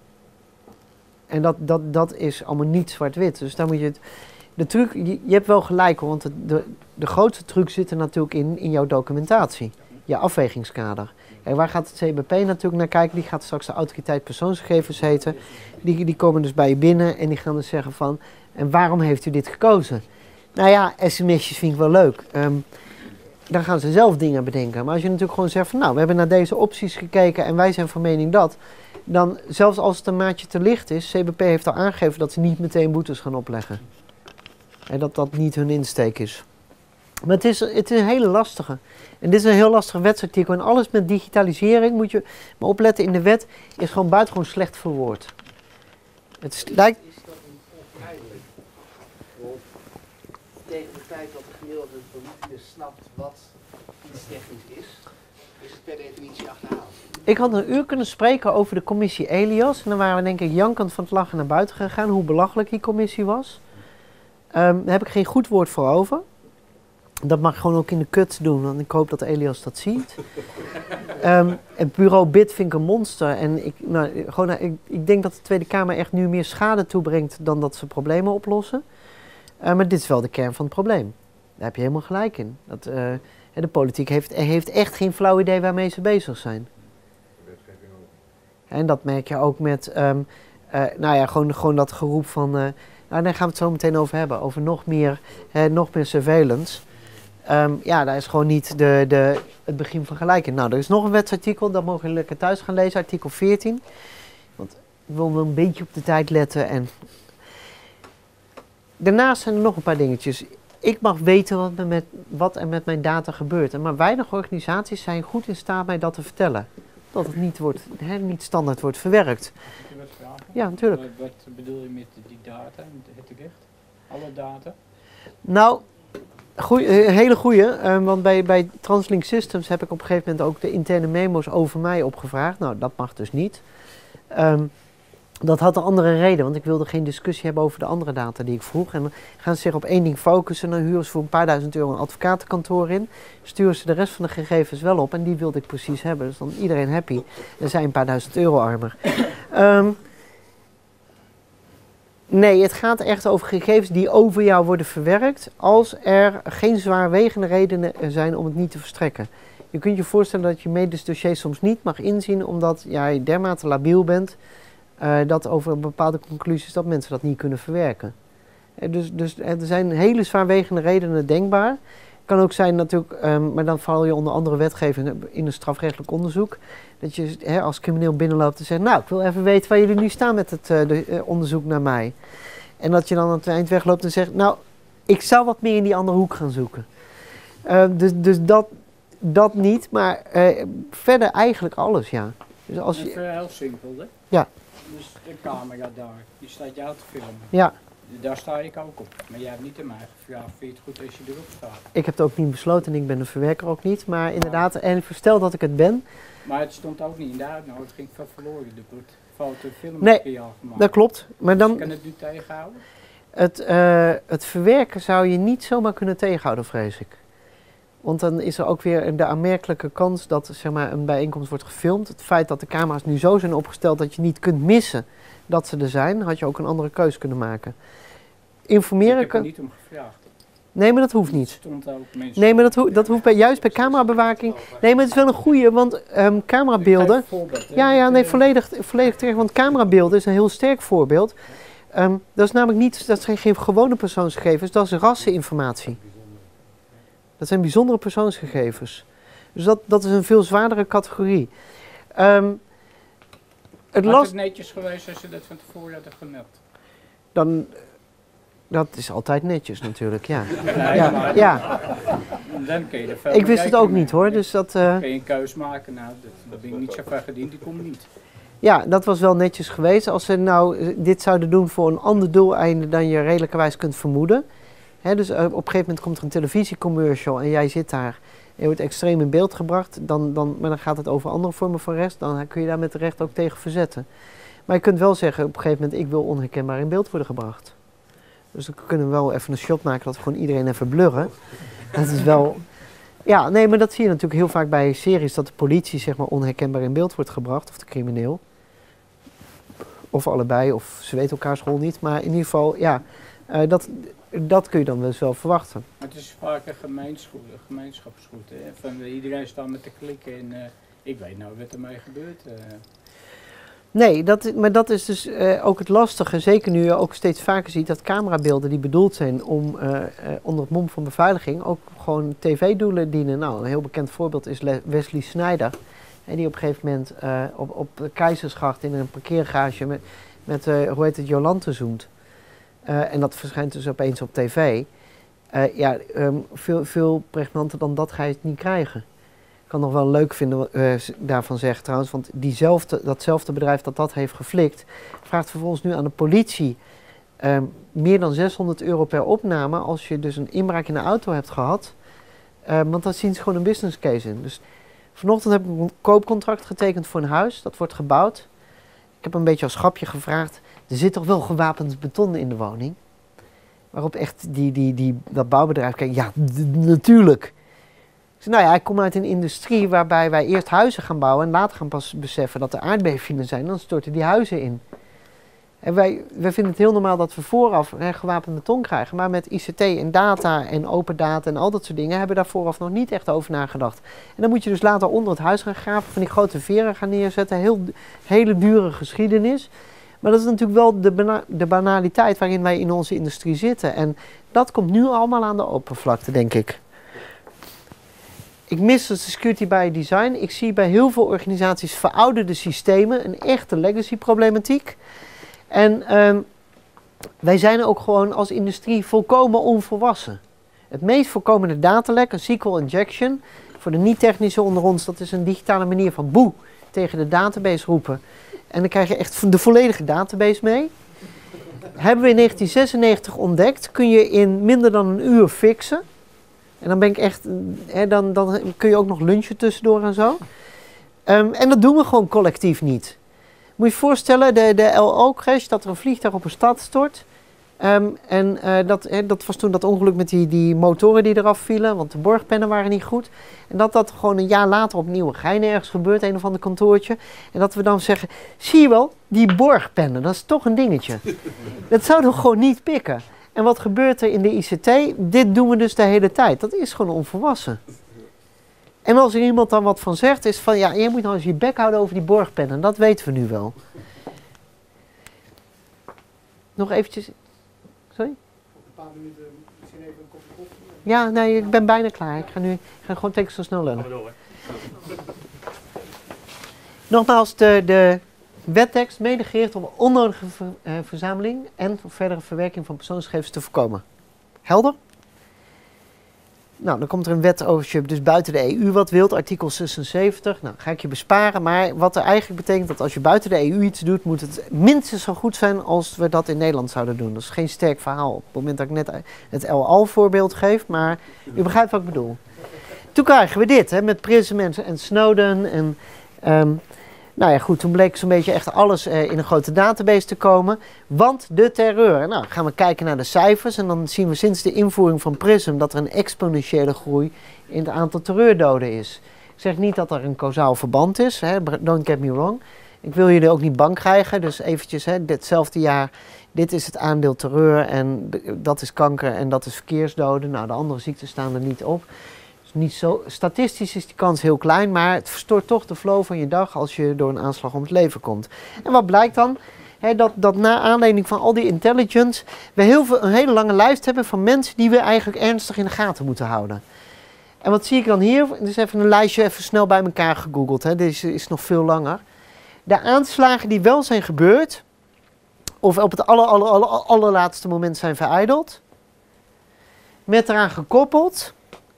B: En dat, dat, dat is allemaal niet zwart-wit. Dus daar moet je het... De truc, je, je hebt wel gelijk hoor, want de, de, de grootste truc zit er natuurlijk in, in jouw documentatie. Je afwegingskader. Kijk, waar gaat het C B P natuurlijk naar kijken? Die gaat straks de autoriteit persoonsgegevens heten. Die, die komen dus bij je binnen en die gaan dus zeggen van... En waarom heeft u dit gekozen? Nou ja, sms'jes vind ik wel leuk. Um, dan gaan ze zelf dingen bedenken. Maar als je natuurlijk gewoon zegt van nou, we hebben naar deze opties gekeken en wij zijn van mening dat. Dan, zelfs als het een maatje te licht is, C B P heeft al aangegeven dat ze niet meteen boetes gaan opleggen. En dat dat niet hun insteek is. Maar het is, het is een hele lastige. En dit is een heel lastig wetsartikel. En alles met digitalisering, moet je maar opletten in de wet, is gewoon buitengewoon slecht verwoord. Het is, lijkt...
G: Is dat niet onvermijdelijk? Tegen de tijd dat de gemiddelde politicus snapt wat iets technisch is, is het per definitie achterhaald.
B: Ik had een uur kunnen spreken over de commissie Elias. En dan waren we denk ik jankend van het lachen naar buiten gegaan, hoe belachelijk die commissie was. Um, daar heb ik geen goed woord voor over. Dat mag ik gewoon ook in de kut doen, want ik hoop dat Elias dat ziet. um, het bureau B I D vind ik een monster. En ik, nou, gewoon, ik, ik denk dat de Tweede Kamer echt nu meer schade toebrengt dan dat ze problemen oplossen. Uh, maar dit is wel de kern van het probleem. Daar heb je helemaal gelijk in. Dat, uh, de politiek heeft, heeft echt geen flauw idee waarmee ze bezig zijn. En dat merk je ook met, um, uh, nou ja, gewoon, gewoon dat geroep van, uh, nou daar gaan we het zo meteen over hebben, over nog meer, uh, nog meer surveillance. Um, ja, daar is gewoon niet de, de, het begin van gelijk in. Nou, er is nog een wetsartikel, dat mogen jullie lekker thuis gaan lezen, artikel veertien. Want ik wil wel een beetje op de tijd letten. En daarnaast zijn er nog een paar dingetjes. Ik mag weten wat er met, wat er met mijn data gebeurt. En maar weinig organisaties zijn goed in staat mij dat te vertellen. Dat het niet, wordt, hè, niet standaard wordt verwerkt.
I: Mag ik je wat vragen?
B: Ja, natuurlijk.
I: Wat, wat bedoel je met die data, met het recht? Alle data?
B: Nou, goeie, een hele goeie. Uh, want bij, bij Translink Systems heb ik op een gegeven moment ook de interne memo's over mij opgevraagd. Nou, dat mag dus niet. Um, dat had een andere reden, want ik wilde geen discussie hebben over de andere data die ik vroeg. En dan gaan ze zich op één ding focussen. Dan huren ze voor een paar duizend euro een advocatenkantoor in. Sturen ze de rest van de gegevens wel op en die wilde ik precies hebben. Dus dan iedereen happy. Er zijn een paar duizend euro armer. Um, nee, het gaat echt over gegevens die over jou worden verwerkt als er geen zwaarwegende redenen zijn om het niet te verstrekken. Je kunt je voorstellen dat je medisch dossier soms niet mag inzien omdat jij dermate labiel bent. Uh, dat over bepaalde conclusies dat mensen dat niet kunnen verwerken. Uh, dus, dus er zijn hele zwaarwegende redenen denkbaar. Het kan ook zijn natuurlijk, um, maar dan val je onder andere wetgeving in een strafrechtelijk onderzoek. Dat je hè, als crimineel binnenloopt en zegt, nou ik wil even weten waar jullie nu staan met het uh, de, uh, onderzoek naar mij. En dat je dan aan het eind wegloopt en zegt, nou ik zou wat meer in die andere hoek gaan zoeken. Uh, dus dus dat, dat niet, maar uh, verder eigenlijk alles, ja. Dus als je...
I: Even heel simpel, hè?
B: Ja.
I: Dus de camera daar, die staat jou te filmen.
B: Ja.
I: Daar sta ik ook op. Maar jij hebt niet aan mij gevraagd, vind je het goed als je erop staat?
B: Ik heb het ook niet besloten en ik ben de verwerker ook niet. Maar inderdaad, en verstel dat ik het ben.
I: Maar het stond ook niet in de uitnodiging van verloren. Er wordt foto film
B: Nee,
I: keer al gemaakt.
B: Dat klopt. Maar dan,
I: Dus je kan het nu tegenhouden?
B: Het, uh, het verwerken zou je niet zomaar kunnen tegenhouden, vrees ik. Want dan is er ook weer de aanmerkelijke kans dat zeg maar, een bijeenkomst wordt gefilmd. Het feit dat de camera's nu zo zijn opgesteld dat je niet kunt missen dat ze er zijn, had je ook een andere keus kunnen maken. Informeren
I: Ik heb er
B: kan...
I: niet om gevraagd.
B: Nee, maar dat hoeft
I: Er
B: niet.
I: stond ook mensen...
B: Nee, maar dat, ho dat hoeft bij, juist bij camerabewaking. Nee, maar het is wel een goede, want um, camerabeelden... Ja, ja, nee, volledig, volledig terecht. Want camerabeelden is een heel sterk voorbeeld. Um, dat is namelijk niet, dat zijn geen gewone persoonsgegevens, dat is rasseninformatie. Dat zijn bijzondere persoonsgegevens. Dus dat, dat is een veel zwaardere categorie. Um, het
I: Had
B: last...
I: het netjes geweest als ze dat van tevoren hadden gemeld?
B: Dan, dat is altijd netjes natuurlijk, ja.
I: Nee,
B: ja,
I: maar
B: ja.
I: Dan kun je er veel
B: Ik wist het ook
I: mee.
B: niet hoor, dus dat... Uh...
I: Dan kun je een keus maken, nou, dat, dat ben ik niet zo ver gediend, die komt niet.
B: Ja, dat was wel netjes geweest. Als ze nou dit zouden doen voor een ander doeleinde dan je redelijkerwijs kunt vermoeden. He, dus uh, op een gegeven moment komt er een televisiecommercial en jij zit daar en je wordt extreem in beeld gebracht. Dan, dan, maar dan gaat het over andere vormen van recht. Dan kun je daar met recht ook tegen verzetten. Maar je kunt wel zeggen op een gegeven moment, ik wil onherkenbaar in beeld worden gebracht. Dus dan kunnen we wel even een shot maken dat we gewoon iedereen even blurren. Dat is wel... Ja, nee, maar dat zie je natuurlijk heel vaak bij series, dat de politie zeg maar onherkenbaar in beeld wordt gebracht, of de crimineel. Of allebei, of ze weten elkaar school niet. Maar in ieder geval, ja, uh, dat, dat kun je dan wel eens wel verwachten.
I: Maar het is vaak een gemeenschap, een gemeenschapsgoed, hè? Van uh, iedereen staat met te klikken en uh, ik weet nou wat ermee gebeurt. Uh.
B: Nee, dat, maar dat is dus uh, ook het lastige. Zeker nu je ook steeds vaker ziet dat camerabeelden die bedoeld zijn om uh, uh, onder het mom van beveiliging ook gewoon tv-doelen dienen. Nou, een heel bekend voorbeeld is Le Wesley Sneijder. Hè, die op een gegeven moment uh, op, op de Keizersgracht in een parkeergarage met, met uh, hoe heet het, Jolante zoent. Uh, en dat verschijnt dus opeens op tv. Uh, ja, um, veel, veel pregnanter dan dat ga je het niet krijgen. Ik kan nog wel leuk vinden uh, daarvan zeggen trouwens, want diezelfde, datzelfde bedrijf dat dat heeft geflikt, vraagt vervolgens nu aan de politie um, meer dan zeshonderd euro per opname als je dus een inbraak in de auto hebt gehad. Uh, want daar zien ze gewoon een business case in. Dus vanochtend heb ik een koopcontract getekend voor een huis, dat wordt gebouwd. Ik heb een beetje als grapje gevraagd, er zit toch wel gewapend beton in de woning? Waarop echt die, die, die, dat bouwbedrijf kijkt, ja, natuurlijk. Ik zei, nou ja, ik kom uit een industrie waarbij wij eerst huizen gaan bouwen en later gaan pas beseffen dat er aardbevingen zijn. Dan storten die huizen in. En wij, wij vinden het heel normaal dat we vooraf hè, gewapend beton krijgen. Maar met I C T en data en open data en al dat soort dingen hebben we daar vooraf nog niet echt over nagedacht. En dan moet je dus later onder het huis gaan graven, van die grote veren gaan neerzetten. Heel, hele dure geschiedenis. Maar dat is natuurlijk wel de, bana de banaliteit waarin wij in onze industrie zitten. En dat komt nu allemaal aan de oppervlakte, denk ik. Ik mis de security by design. Ik zie bij heel veel organisaties verouderde systemen, een echte legacy problematiek. En um, wij zijn ook gewoon als industrie volkomen onvolwassen. Het meest voorkomende datalek, een S Q L injection, voor de niet-technische onder ons, dat is een digitale manier van boe tegen de database roepen. En dan krijg je echt de volledige database mee. Hebben we in negentien zesennegentig ontdekt, kun je in minder dan een uur fixen. En dan ben ik echt, hè, dan, dan kun je ook nog lunchen tussendoor en zo. Um, en dat doen we gewoon collectief niet. Moet je je voorstellen, de, de L O-crash, dat er een vliegtuig op een stad stort. Um, en uh, dat, hè, dat was toen dat ongeluk met die, die motoren die eraf vielen, want de borgpennen waren niet goed. En dat dat gewoon een jaar later op Nieuwegein ergens gebeurt, een of ander kantoortje. En dat we dan zeggen, zie je wel, die borgpennen, dat is toch een dingetje. Dat zouden we gewoon niet pikken. En wat gebeurt er in de I C T? Dit doen we dus de hele tijd. Dat is gewoon onvolwassen. En als er iemand dan wat van zegt, is van ja, je moet nou eens je bek houden over die borgpennen. Dat weten we nu wel. Nog eventjes. Sorry?
A: Op een paar minuten misschien even een kopje koffie.
B: Ja, nee, ik ben bijna klaar. Ik ga nu ik ga gewoon tekst zo snel lullen. Nogmaals, de, de wettekst medegereerd om onnodige ver, uh, verzameling en verdere verwerking van persoonsgegevens te voorkomen. Helder? Nou, dan komt er een wet over als je dus buiten de E U wat wilt, artikel zesenzeventig. Nou, ga ik je besparen, maar wat er eigenlijk betekent dat als je buiten de E U iets doet, moet het minstens zo goed zijn als we dat in Nederland zouden doen. Dat is geen sterk verhaal op het moment dat ik net het El Al voorbeeld geef, maar u begrijpt wat ik bedoel. Toen krijgen we dit, hè, met Prism en, en Snowden en... Um, Nou ja, goed, toen bleek zo'n beetje echt alles uh, in een grote database te komen. Want de terreur. Nou, gaan we kijken naar de cijfers. En dan zien we sinds de invoering van Prism dat er een exponentiële groei in het aantal terreurdoden is. Ik zeg niet dat er een kausaal verband is. Hè, don't get me wrong. Ik wil jullie ook niet bang krijgen. Dus eventjes, hè, ditzelfde jaar, dit is het aandeel terreur. En dat is kanker en dat is verkeersdoden. Nou, de andere ziekten staan er niet op. Niet zo, statistisch is die kans heel klein, maar het verstoort toch de flow van je dag als je door een aanslag om het leven komt. En wat blijkt dan? He, dat, dat na aanleiding van al die intelligence we heel veel, een hele lange lijst hebben van mensen die we eigenlijk ernstig in de gaten moeten houden. En wat zie ik dan hier? Dus even een lijstje even snel bij elkaar gegoogeld. Hè. Deze is nog veel langer. De aanslagen die wel zijn gebeurd, of op het aller, aller, aller, allerlaatste moment zijn verijdeld, met eraan gekoppeld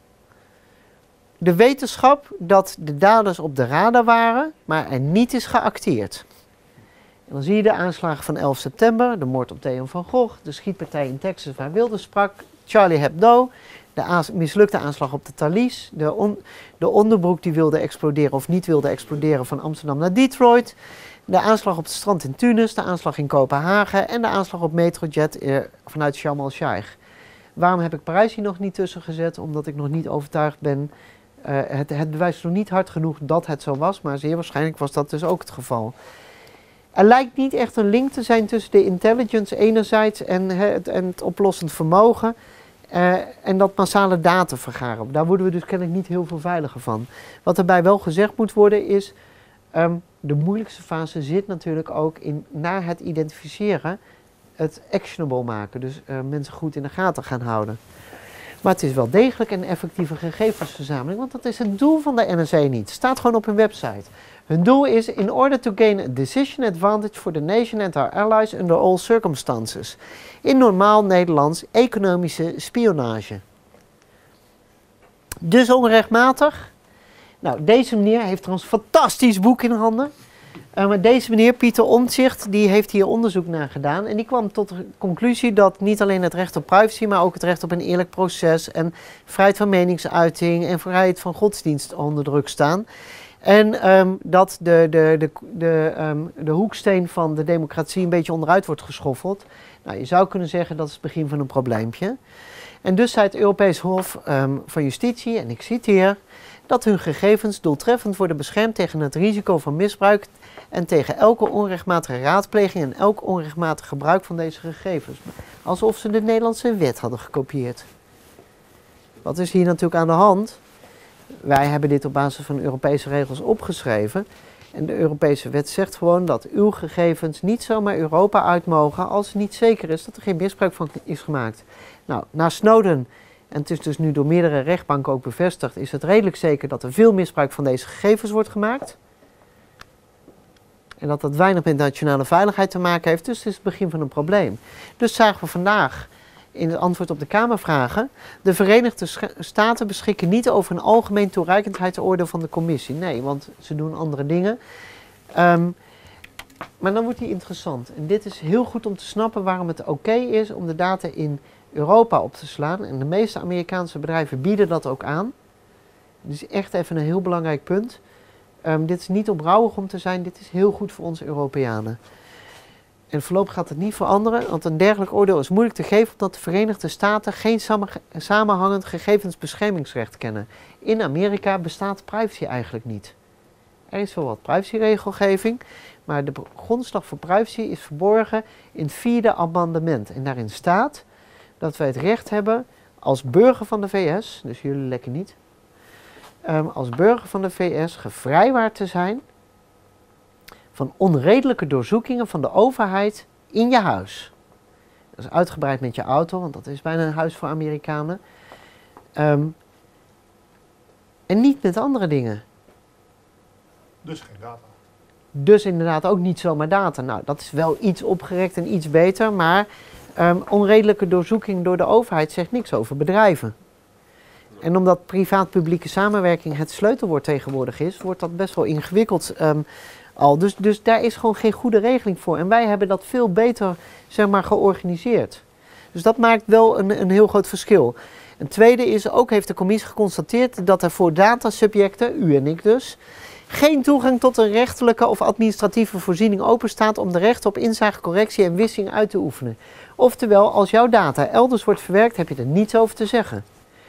B: de wetenschap dat de daders op de radar waren, maar er niet is geacteerd. En dan zie je de aanslagen van elf september, de moord op Theo van Gogh, de schietpartij in Texas waar Wilders sprak, Charlie Hebdo, de aans mislukte aanslag op de Thalys, de, on de onderbroek die wilde exploderen of niet wilde exploderen van Amsterdam naar Detroit, de aanslag op het strand in Tunis, de aanslag in Kopenhagen en de aanslag op Metrojet eh, vanuit Sharm el-Sheikh. Waarom heb ik Parijs hier nog niet tussen gezet? Omdat ik nog niet overtuigd ben. Uh, het, het bewijst nog niet hard genoeg dat het zo was, maar zeer waarschijnlijk was dat dus ook het geval. Er lijkt niet echt een link te zijn tussen de intelligence enerzijds en het, en het oplossend vermogen uh, en dat massale data vergaren. Daar worden we dus kennelijk niet heel veel veiliger van. Wat erbij wel gezegd moet worden is, Um, de moeilijkste fase zit natuurlijk ook in, na het identificeren, het actionable maken. Dus uh, mensen goed in de gaten gaan houden. Maar het is wel degelijk een effectieve gegevensverzameling, want dat is het doel van de N S A niet. Het staat gewoon op hun website. Hun doel is in order to gain a decision advantage for the nation and our allies under all circumstances. In normaal Nederlands economische spionage. Dus onrechtmatig. Nou, deze meneer heeft trouwens een fantastisch boek in handen. Uh, maar deze meneer, Pieter Omtzigt, die heeft hier onderzoek naar gedaan. En die kwam tot de conclusie dat niet alleen het recht op privacy, maar ook het recht op een eerlijk proces en vrijheid van meningsuiting en vrijheid van godsdienst onder druk staan. En um, dat de, de, de, de, um, de hoeksteen van de democratie een beetje onderuit wordt geschoffeld. Nou, je zou kunnen zeggen dat is het begin van een probleempje. En dus zei het Europees Hof um, van Justitie, en ik citeer, dat hun gegevens doeltreffend worden beschermd tegen het risico van misbruik en tegen elke onrechtmatige raadpleging en elk onrechtmatig gebruik van deze gegevens. Alsof ze de Nederlandse wet hadden gekopieerd. Wat is hier natuurlijk aan de hand? Wij hebben dit op basis van Europese regels opgeschreven. En de Europese wet zegt gewoon dat uw gegevens niet zomaar Europa uit mogen als het niet zeker is dat er geen misbruik van is gemaakt. Nou, na Snowden, en het is dus nu door meerdere rechtbanken ook bevestigd, is het redelijk zeker dat er veel misbruik van deze gegevens wordt gemaakt. En dat dat weinig met nationale veiligheid te maken heeft, dus het is het begin van een probleem. Dus zagen we vandaag in het antwoord op de Kamervragen, de Verenigde Staten beschikken niet over een algemeen toereikendheidsoordeel van de commissie. Nee, want ze doen andere dingen. Um, maar dan wordt die interessant. En dit is heel goed om te snappen waarom het oké is om de data in Europa op te slaan. En de meeste Amerikaanse bedrijven bieden dat ook aan. Dit is echt even een heel belangrijk punt. Um, dit is niet om rouwig om te zijn, dit is heel goed voor ons Europeanen. En voorlopig gaat het niet veranderen, want een dergelijk oordeel is moeilijk te geven omdat de Verenigde Staten geen samenhangend gegevensbeschermingsrecht kennen. In Amerika bestaat privacy eigenlijk niet. Er is wel wat privacyregelgeving, maar de grondslag voor privacy is verborgen in het vierde amendement. En daarin staat dat wij het recht hebben als burger van de V S, dus jullie lekker niet, um, als burger van de V S gevrijwaard te zijn van onredelijke doorzoekingen van de overheid in je huis. Dat is uitgebreid met je auto, want dat is bijna een huis voor Amerikanen. Um, en niet met andere dingen.
E: Dus geen data.
B: Dus inderdaad ook niet zomaar data. Nou, dat is wel iets opgerekt en iets beter, maar um, onredelijke doorzoeking door de overheid zegt niks over bedrijven. En omdat privaat-publieke samenwerking het sleutelwoord tegenwoordig is, wordt dat best wel ingewikkeld um, al. Dus, dus daar is gewoon geen goede regeling voor. En wij hebben dat veel beter, zeg maar, georganiseerd. Dus dat maakt wel een, een heel groot verschil. Een tweede is, ook heeft de commissie geconstateerd dat er voor datasubjecten, u en ik dus, geen toegang tot een rechterlijke of administratieve voorziening openstaat om de rechten op inzage, correctie en wissing uit te oefenen. Oftewel, als jouw data elders wordt verwerkt, heb je er niets over te zeggen.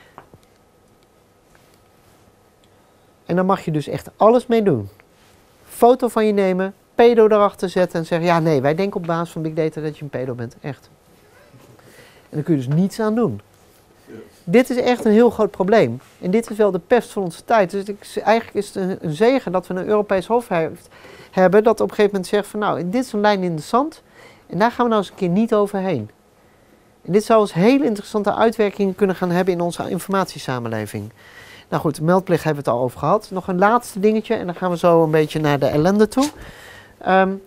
B: En dan mag je dus echt alles mee doen. Foto van je nemen, pedo erachter zetten en zeggen, ja nee, wij denken op basis van big data dat je een pedo bent, echt. En daar kun je dus niets aan doen. Dit is echt een heel groot probleem. En dit is wel de pest van onze tijd. Dus ik, eigenlijk is het een, een zegen dat we een Europees Hof heeft, hebben dat op een gegeven moment zegt van nou, dit is een lijn in de zand en daar gaan we nou eens een keer niet overheen. En dit zou eens hele interessante uitwerkingen kunnen gaan hebben in onze informatiesamenleving. Nou goed, de meldplicht hebben we het al over gehad. Nog een laatste dingetje en dan gaan we zo een beetje naar de ellende toe. Um,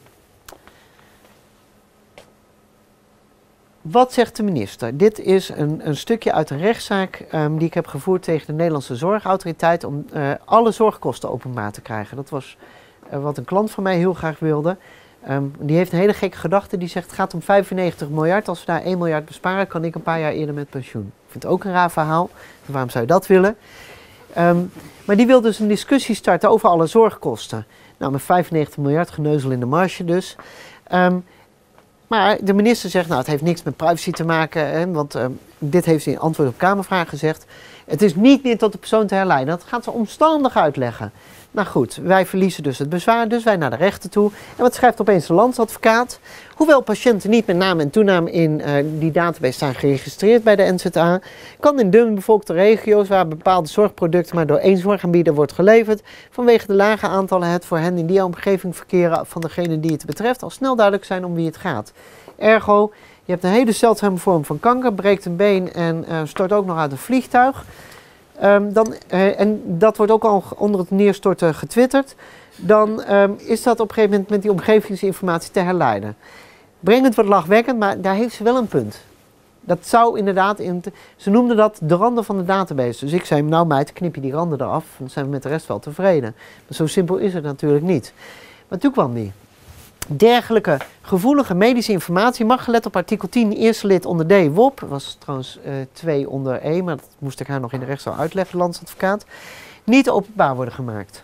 B: Wat zegt de minister? Dit is een, een stukje uit een rechtszaak um, die ik heb gevoerd tegen de Nederlandse Zorgautoriteit om uh, alle zorgkosten openbaar te krijgen. Dat was uh, wat een klant van mij heel graag wilde. Um, die heeft een hele gekke gedachte. Die zegt het gaat om vijfennegentig miljard. Als we daar één miljard besparen, kan ik een paar jaar eerder met pensioen. Ik vind het ook een raar verhaal. Dus waarom zou je dat willen? Um, maar die wil dus een discussie starten over alle zorgkosten. Nou, met vijfennegentig miljard geneuzel in de marge dus. Um, Maar de minister zegt, nou het heeft niks met privacy te maken, hè, want uh, dit heeft ze in antwoord op Kamervragen gezegd. Het is niet meer tot de persoon te herleiden, dat gaat ze omstandig uitleggen. Nou goed, wij verliezen dus het bezwaar, dus wij naar de rechter toe. En wat schrijft opeens de landsadvocaat? Hoewel patiënten niet met naam en toenaam in uh, die database staan geregistreerd bij de N Z A, kan in dunbevolkte regio's waar bepaalde zorgproducten maar door één zorgaanbieder wordt geleverd, vanwege de lage aantallen het voor hen in die omgeving verkeren van degene die het betreft, al snel duidelijk zijn om wie het gaat. Ergo, je hebt een hele zeldzame vorm van kanker, breekt een been en uh, stort ook nog uit een vliegtuig. Um, dan, uh, en dat wordt ook al onder het neerstorten getwitterd. Dan um, is dat op een gegeven moment met die omgevingsinformatie te herleiden. Breng het wat lachwekkend, maar daar heeft ze wel een punt. Dat zou inderdaad, in te, ze noemden dat de randen van de database. Dus ik zei, nou meid, knip je die randen eraf, dan zijn we met de rest wel tevreden. Maar zo simpel is het natuurlijk niet. Maar toen kwam die. Dergelijke gevoelige medische informatie mag gelet op artikel tien, eerste lid onder D, W O P, was trouwens uh, twee onder E, maar dat moest ik haar nog in de rechtszaal uitleggen, landsadvocaat, niet openbaar worden gemaakt.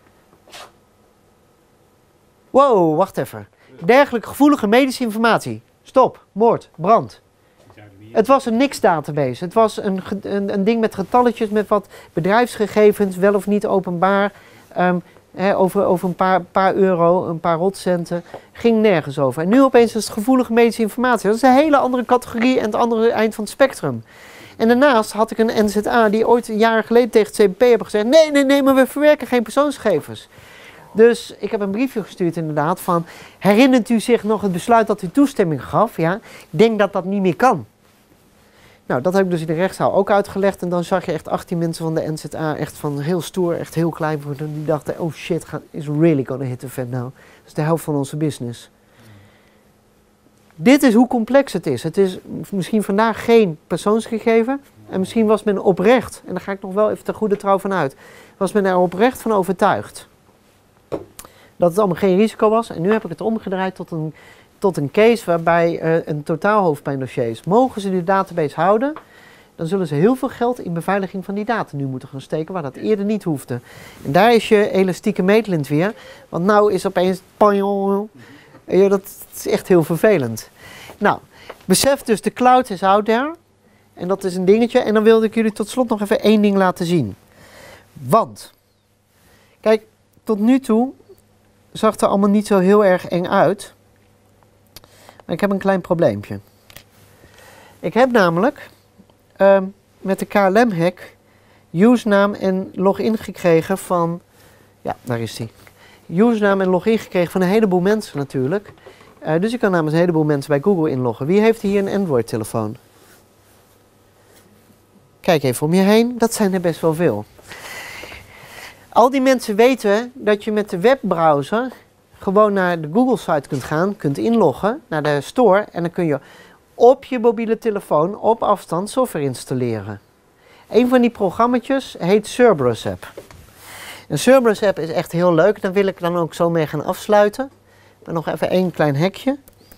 B: Wow, wacht even. Dergelijke gevoelige medische informatie. Stop, moord, brand. Het was een niks-database. Het was een, een, een ding met getalletjes, met wat bedrijfsgegevens, wel of niet openbaar. Um, He, over, over een paar, paar euro, een paar rotcenten, ging nergens over. En nu opeens is het gevoelige medische informatie. Dat is een hele andere categorie en het andere eind van het spectrum. En daarnaast had ik een N Z A die ooit jaren geleden tegen het C B P hebben gezegd, nee, nee, nee, maar we verwerken geen persoonsgegevens. Dus ik heb een briefje gestuurd inderdaad van, herinnert u zich nog het besluit dat u toestemming gaf? Ja, ik denk dat dat niet meer kan. Nou, dat heb ik dus in de rechtszaal ook uitgelegd. En dan zag je echt achttien mensen van de N Z A echt van heel stoer, echt heel klein worden. Die dachten, oh shit, is really gonna hit the fan now. Dat is de helft van onze business. Dit is hoe complex het is. Het is misschien vandaag geen persoonsgegeven. En misschien was men oprecht, en daar ga ik nog wel even ter goede trouw van uit, was men er oprecht van overtuigd dat het allemaal geen risico was. En nu heb ik het omgedraaid tot een... tot een case waarbij uh, een totaal hoofdpijndossier is. Mogen ze die database houden, dan zullen ze heel veel geld in beveiliging van die data nu moeten gaan steken, waar dat eerder niet hoefde. En daar is je elastieke meetlint weer, want nou is opeens... Ja, dat is echt heel vervelend. Nou, besef dus, de cloud is out there. En dat is een dingetje. En dan wilde ik jullie tot slot nog even één ding laten zien. Want, kijk, tot nu toe zag het er allemaal niet zo heel erg eng uit. Maar ik heb een klein probleempje. Ik heb namelijk uh, met de K L M-hack usenaam en login gekregen van... Ja, daar is die. Usenaam en login gekregen van een heleboel mensen natuurlijk. Uh, dus ik kan namens een heleboel mensen bij Google inloggen. Wie heeft hier een Android-telefoon? Kijk even om je heen. Dat zijn er best wel veel. Al die mensen weten dat je met de webbrowser gewoon naar de Google-site kunt gaan, kunt inloggen naar de store en dan kun je op je mobiele telefoon op afstand software installeren. Een van die programma's heet Cerberus App. Een Cerberus App is echt heel leuk, daar wil ik dan ook zo mee gaan afsluiten. Maar nog even één klein hekje.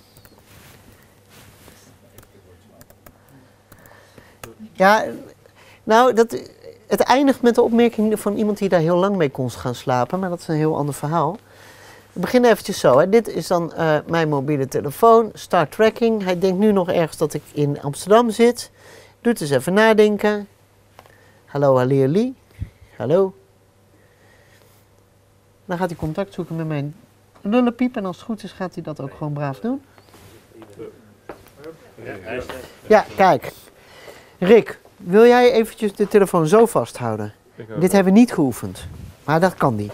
B: Ja, nou, dat, het eindigt met de opmerking van iemand die daar heel lang mee kon gaan slapen, maar dat is een heel ander verhaal. We beginnen eventjes zo. Hè. Dit is dan uh, mijn mobiele telefoon. Start tracking. Hij denkt nu nog ergens dat ik in Amsterdam zit. Doet eens even nadenken. Hallo, halleerlie. Hallo. Dan gaat hij contact zoeken met mijn lullenpiep. En als het goed is gaat hij dat ook gewoon braaf doen. Ja, kijk. Rick, wil jij eventjes de telefoon zo vasthouden? Dit hebben we niet geoefend. Maar dat kan niet.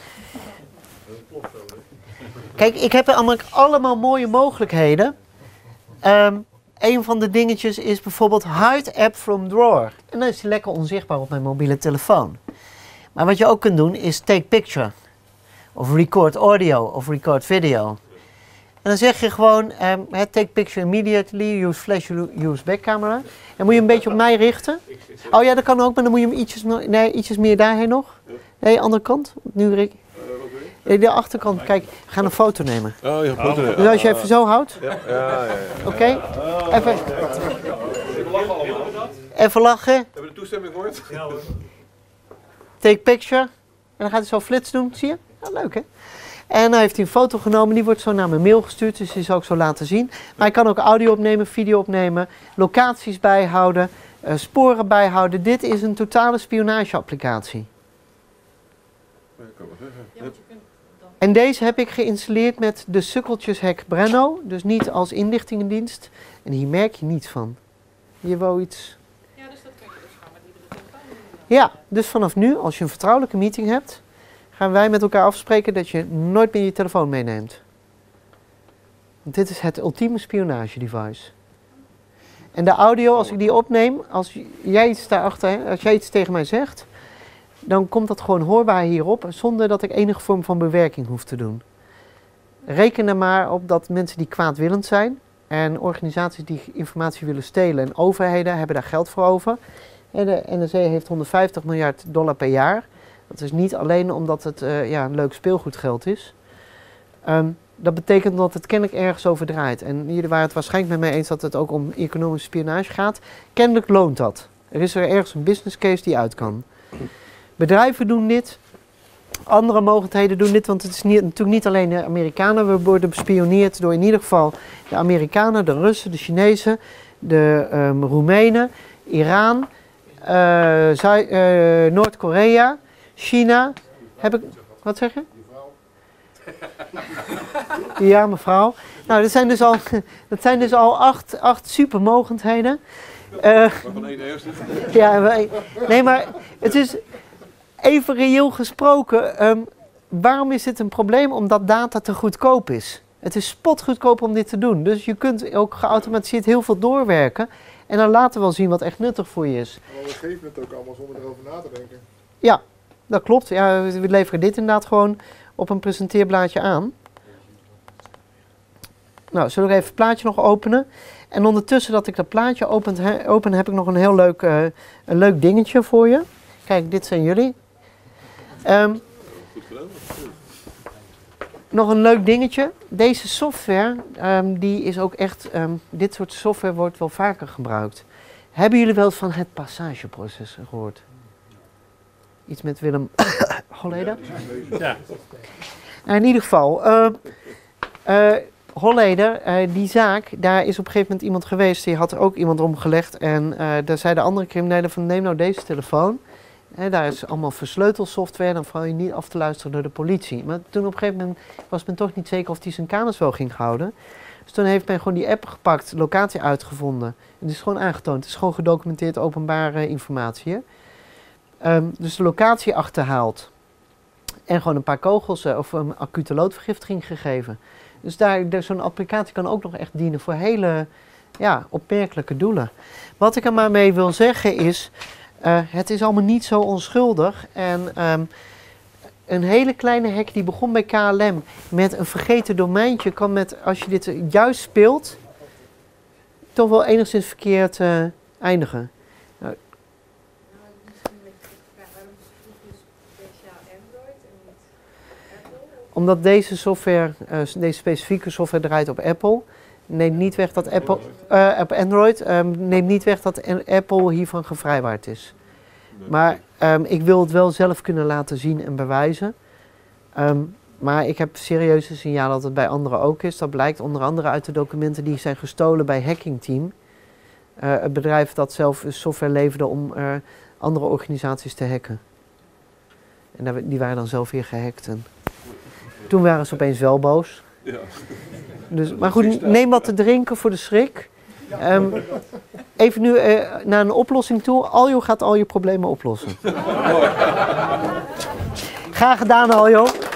B: Kijk, ik heb er allemaal, allemaal mooie mogelijkheden. Um, een van de dingetjes is bijvoorbeeld Hide App from Drawer. En dan is die lekker onzichtbaar op mijn mobiele telefoon. Maar wat je ook kunt doen is Take Picture. Of Record Audio of Record Video. En dan zeg je gewoon, um, Take Picture immediately, use flash, use back camera. En moet je een beetje op mij richten. Oh ja, dat kan ook, maar dan moet je hem ietsjes, nee, ietsjes meer daarheen nog. Nee, andere kant. Nu Rick. De achterkant, kijk, we gaan een foto nemen.
C: Oh, ja, foto nemen.
B: Dus als je even zo houdt.
C: Ja, ja, ja.
B: Oké, okay. Even. Even lachen.
C: Hebben we de toestemming gehoord? Ja hoor.
B: Take picture. En dan gaat hij zo flits doen, zie je? Ja, leuk hè? En dan heeft hij een foto genomen, die wordt zo naar mijn mail gestuurd, dus die zal ik zo laten zien. Maar hij kan ook audio opnemen, video opnemen, locaties bijhouden, uh, sporen bijhouden. Dit is een totale spionageapplicatie. En deze heb ik geïnstalleerd met de sukkeltjeshack Brenno. Dus niet als inlichtingendienst. En hier merk je niets van. Je wou iets...
J: Ja, dus dat kun je dus gewoon met iedere telefoon doen.
B: Ja, dus vanaf nu, als je een vertrouwelijke meeting hebt, gaan wij met elkaar afspreken dat je nooit meer je telefoon meeneemt. Want dit is het ultieme spionage device. En de audio, als ik die opneem, als jij iets daarachter, hè, als jij iets tegen mij zegt, dan komt dat gewoon hoorbaar hierop, zonder dat ik enige vorm van bewerking hoef te doen. Reken er maar op dat mensen die kwaadwillend zijn en organisaties die informatie willen stelen en overheden hebben daar geld voor over. En de N S A heeft honderdvijftig miljard dollar per jaar. Dat is niet alleen omdat het uh, ja, een leuk speelgoedgeld is. Um, dat betekent dat het kennelijk ergens over draait. En jullie waren het waarschijnlijk met mij eens dat het ook om economische spionage gaat. Kennelijk loont dat. Er is er ergens een business case die uit kan. Bedrijven doen dit. Andere mogelijkheden doen dit, want het is niet, natuurlijk niet alleen de Amerikanen. We worden bespioneerd door in ieder geval de Amerikanen, de Russen, de Chinezen, de um, Roemenen, Iran, uh, uh, Noord-Korea, China. Heb ik, wat zeg je? Ja, mevrouw. Nou, dat zijn dus al, dat zijn dus al acht, acht supermogendheden. Uh,
C: Waarvan één eerste.
B: ja, wij, nee, maar het is even reëel gesproken. Um, waarom is dit een probleem? Omdat data te goedkoop is. Het is spotgoedkoop om dit te doen. Dus je kunt ook geautomatiseerd heel veel doorwerken. En dan laten we wel zien wat echt nuttig voor je is.
E: Maar we geven het ook allemaal zonder erover na te denken.
B: Ja, dat klopt. Ja, we leveren dit inderdaad gewoon op een presenteerblaadje aan. Nou, zullen we even het plaatje nog openen? En ondertussen dat ik dat plaatje opent, he, open, heb ik nog een heel leuk, uh, een leuk dingetje voor je. Kijk, dit zijn jullie. Um, nog een leuk dingetje. Deze software, um, die is ook echt, um, dit soort software wordt wel vaker gebruikt. Hebben jullie wel eens van het passageproces gehoord? Iets met Willem Holleder?
F: Ja.
B: Nou, in ieder geval, uh, uh, Holleder, uh, die zaak, daar is op een gegeven moment iemand geweest, die had er ook iemand omgelegd. En uh, daar zei de andere criminelen van, neem nou deze telefoon. He, daar is allemaal versleutelsoftware, dan val je niet af te luisteren door de politie. Maar toen op een gegeven moment was men toch niet zeker of die zijn kamers wel ging houden. Dus toen heeft men gewoon die app gepakt, locatie uitgevonden. En het is gewoon aangetoond, het is gewoon gedocumenteerd openbare informatie. Um, dus de locatie achterhaald. En gewoon een paar kogels uh, of een acute loodvergiftiging gegeven. Dus daar, daar, zo'n applicatie kan ook nog echt dienen voor hele ja, opmerkelijke doelen. Wat ik er maar mee wil zeggen is, uh, het is allemaal niet zo onschuldig. En um, een hele kleine hack die begon bij K L M met een vergeten domeintje kan met, als je dit juist speelt, toch wel enigszins verkeerd uh, eindigen. Nou, omdat deze software, uh, deze specifieke software draait op Apple, neemt niet weg dat Apple, uh, op Android, um, neemt niet weg dat Apple hiervan gevrijwaard is. Maar um, ik wil het wel zelf kunnen laten zien en bewijzen. Um, maar ik heb serieuze signalen dat het bij anderen ook is. Dat blijkt onder andere uit de documenten die zijn gestolen bij Hacking Team. Uh, het bedrijf dat zelf software leverde om uh, andere organisaties te hacken. En daar, die waren dan zelf weer gehackt. En toen waren ze opeens wel boos.
C: Ja.
B: Dus, maar goed, neem wat te drinken voor de schrik. Um, even nu uh, naar een oplossing toe. Aljo gaat al je problemen oplossen. Graag gedaan, Aljo.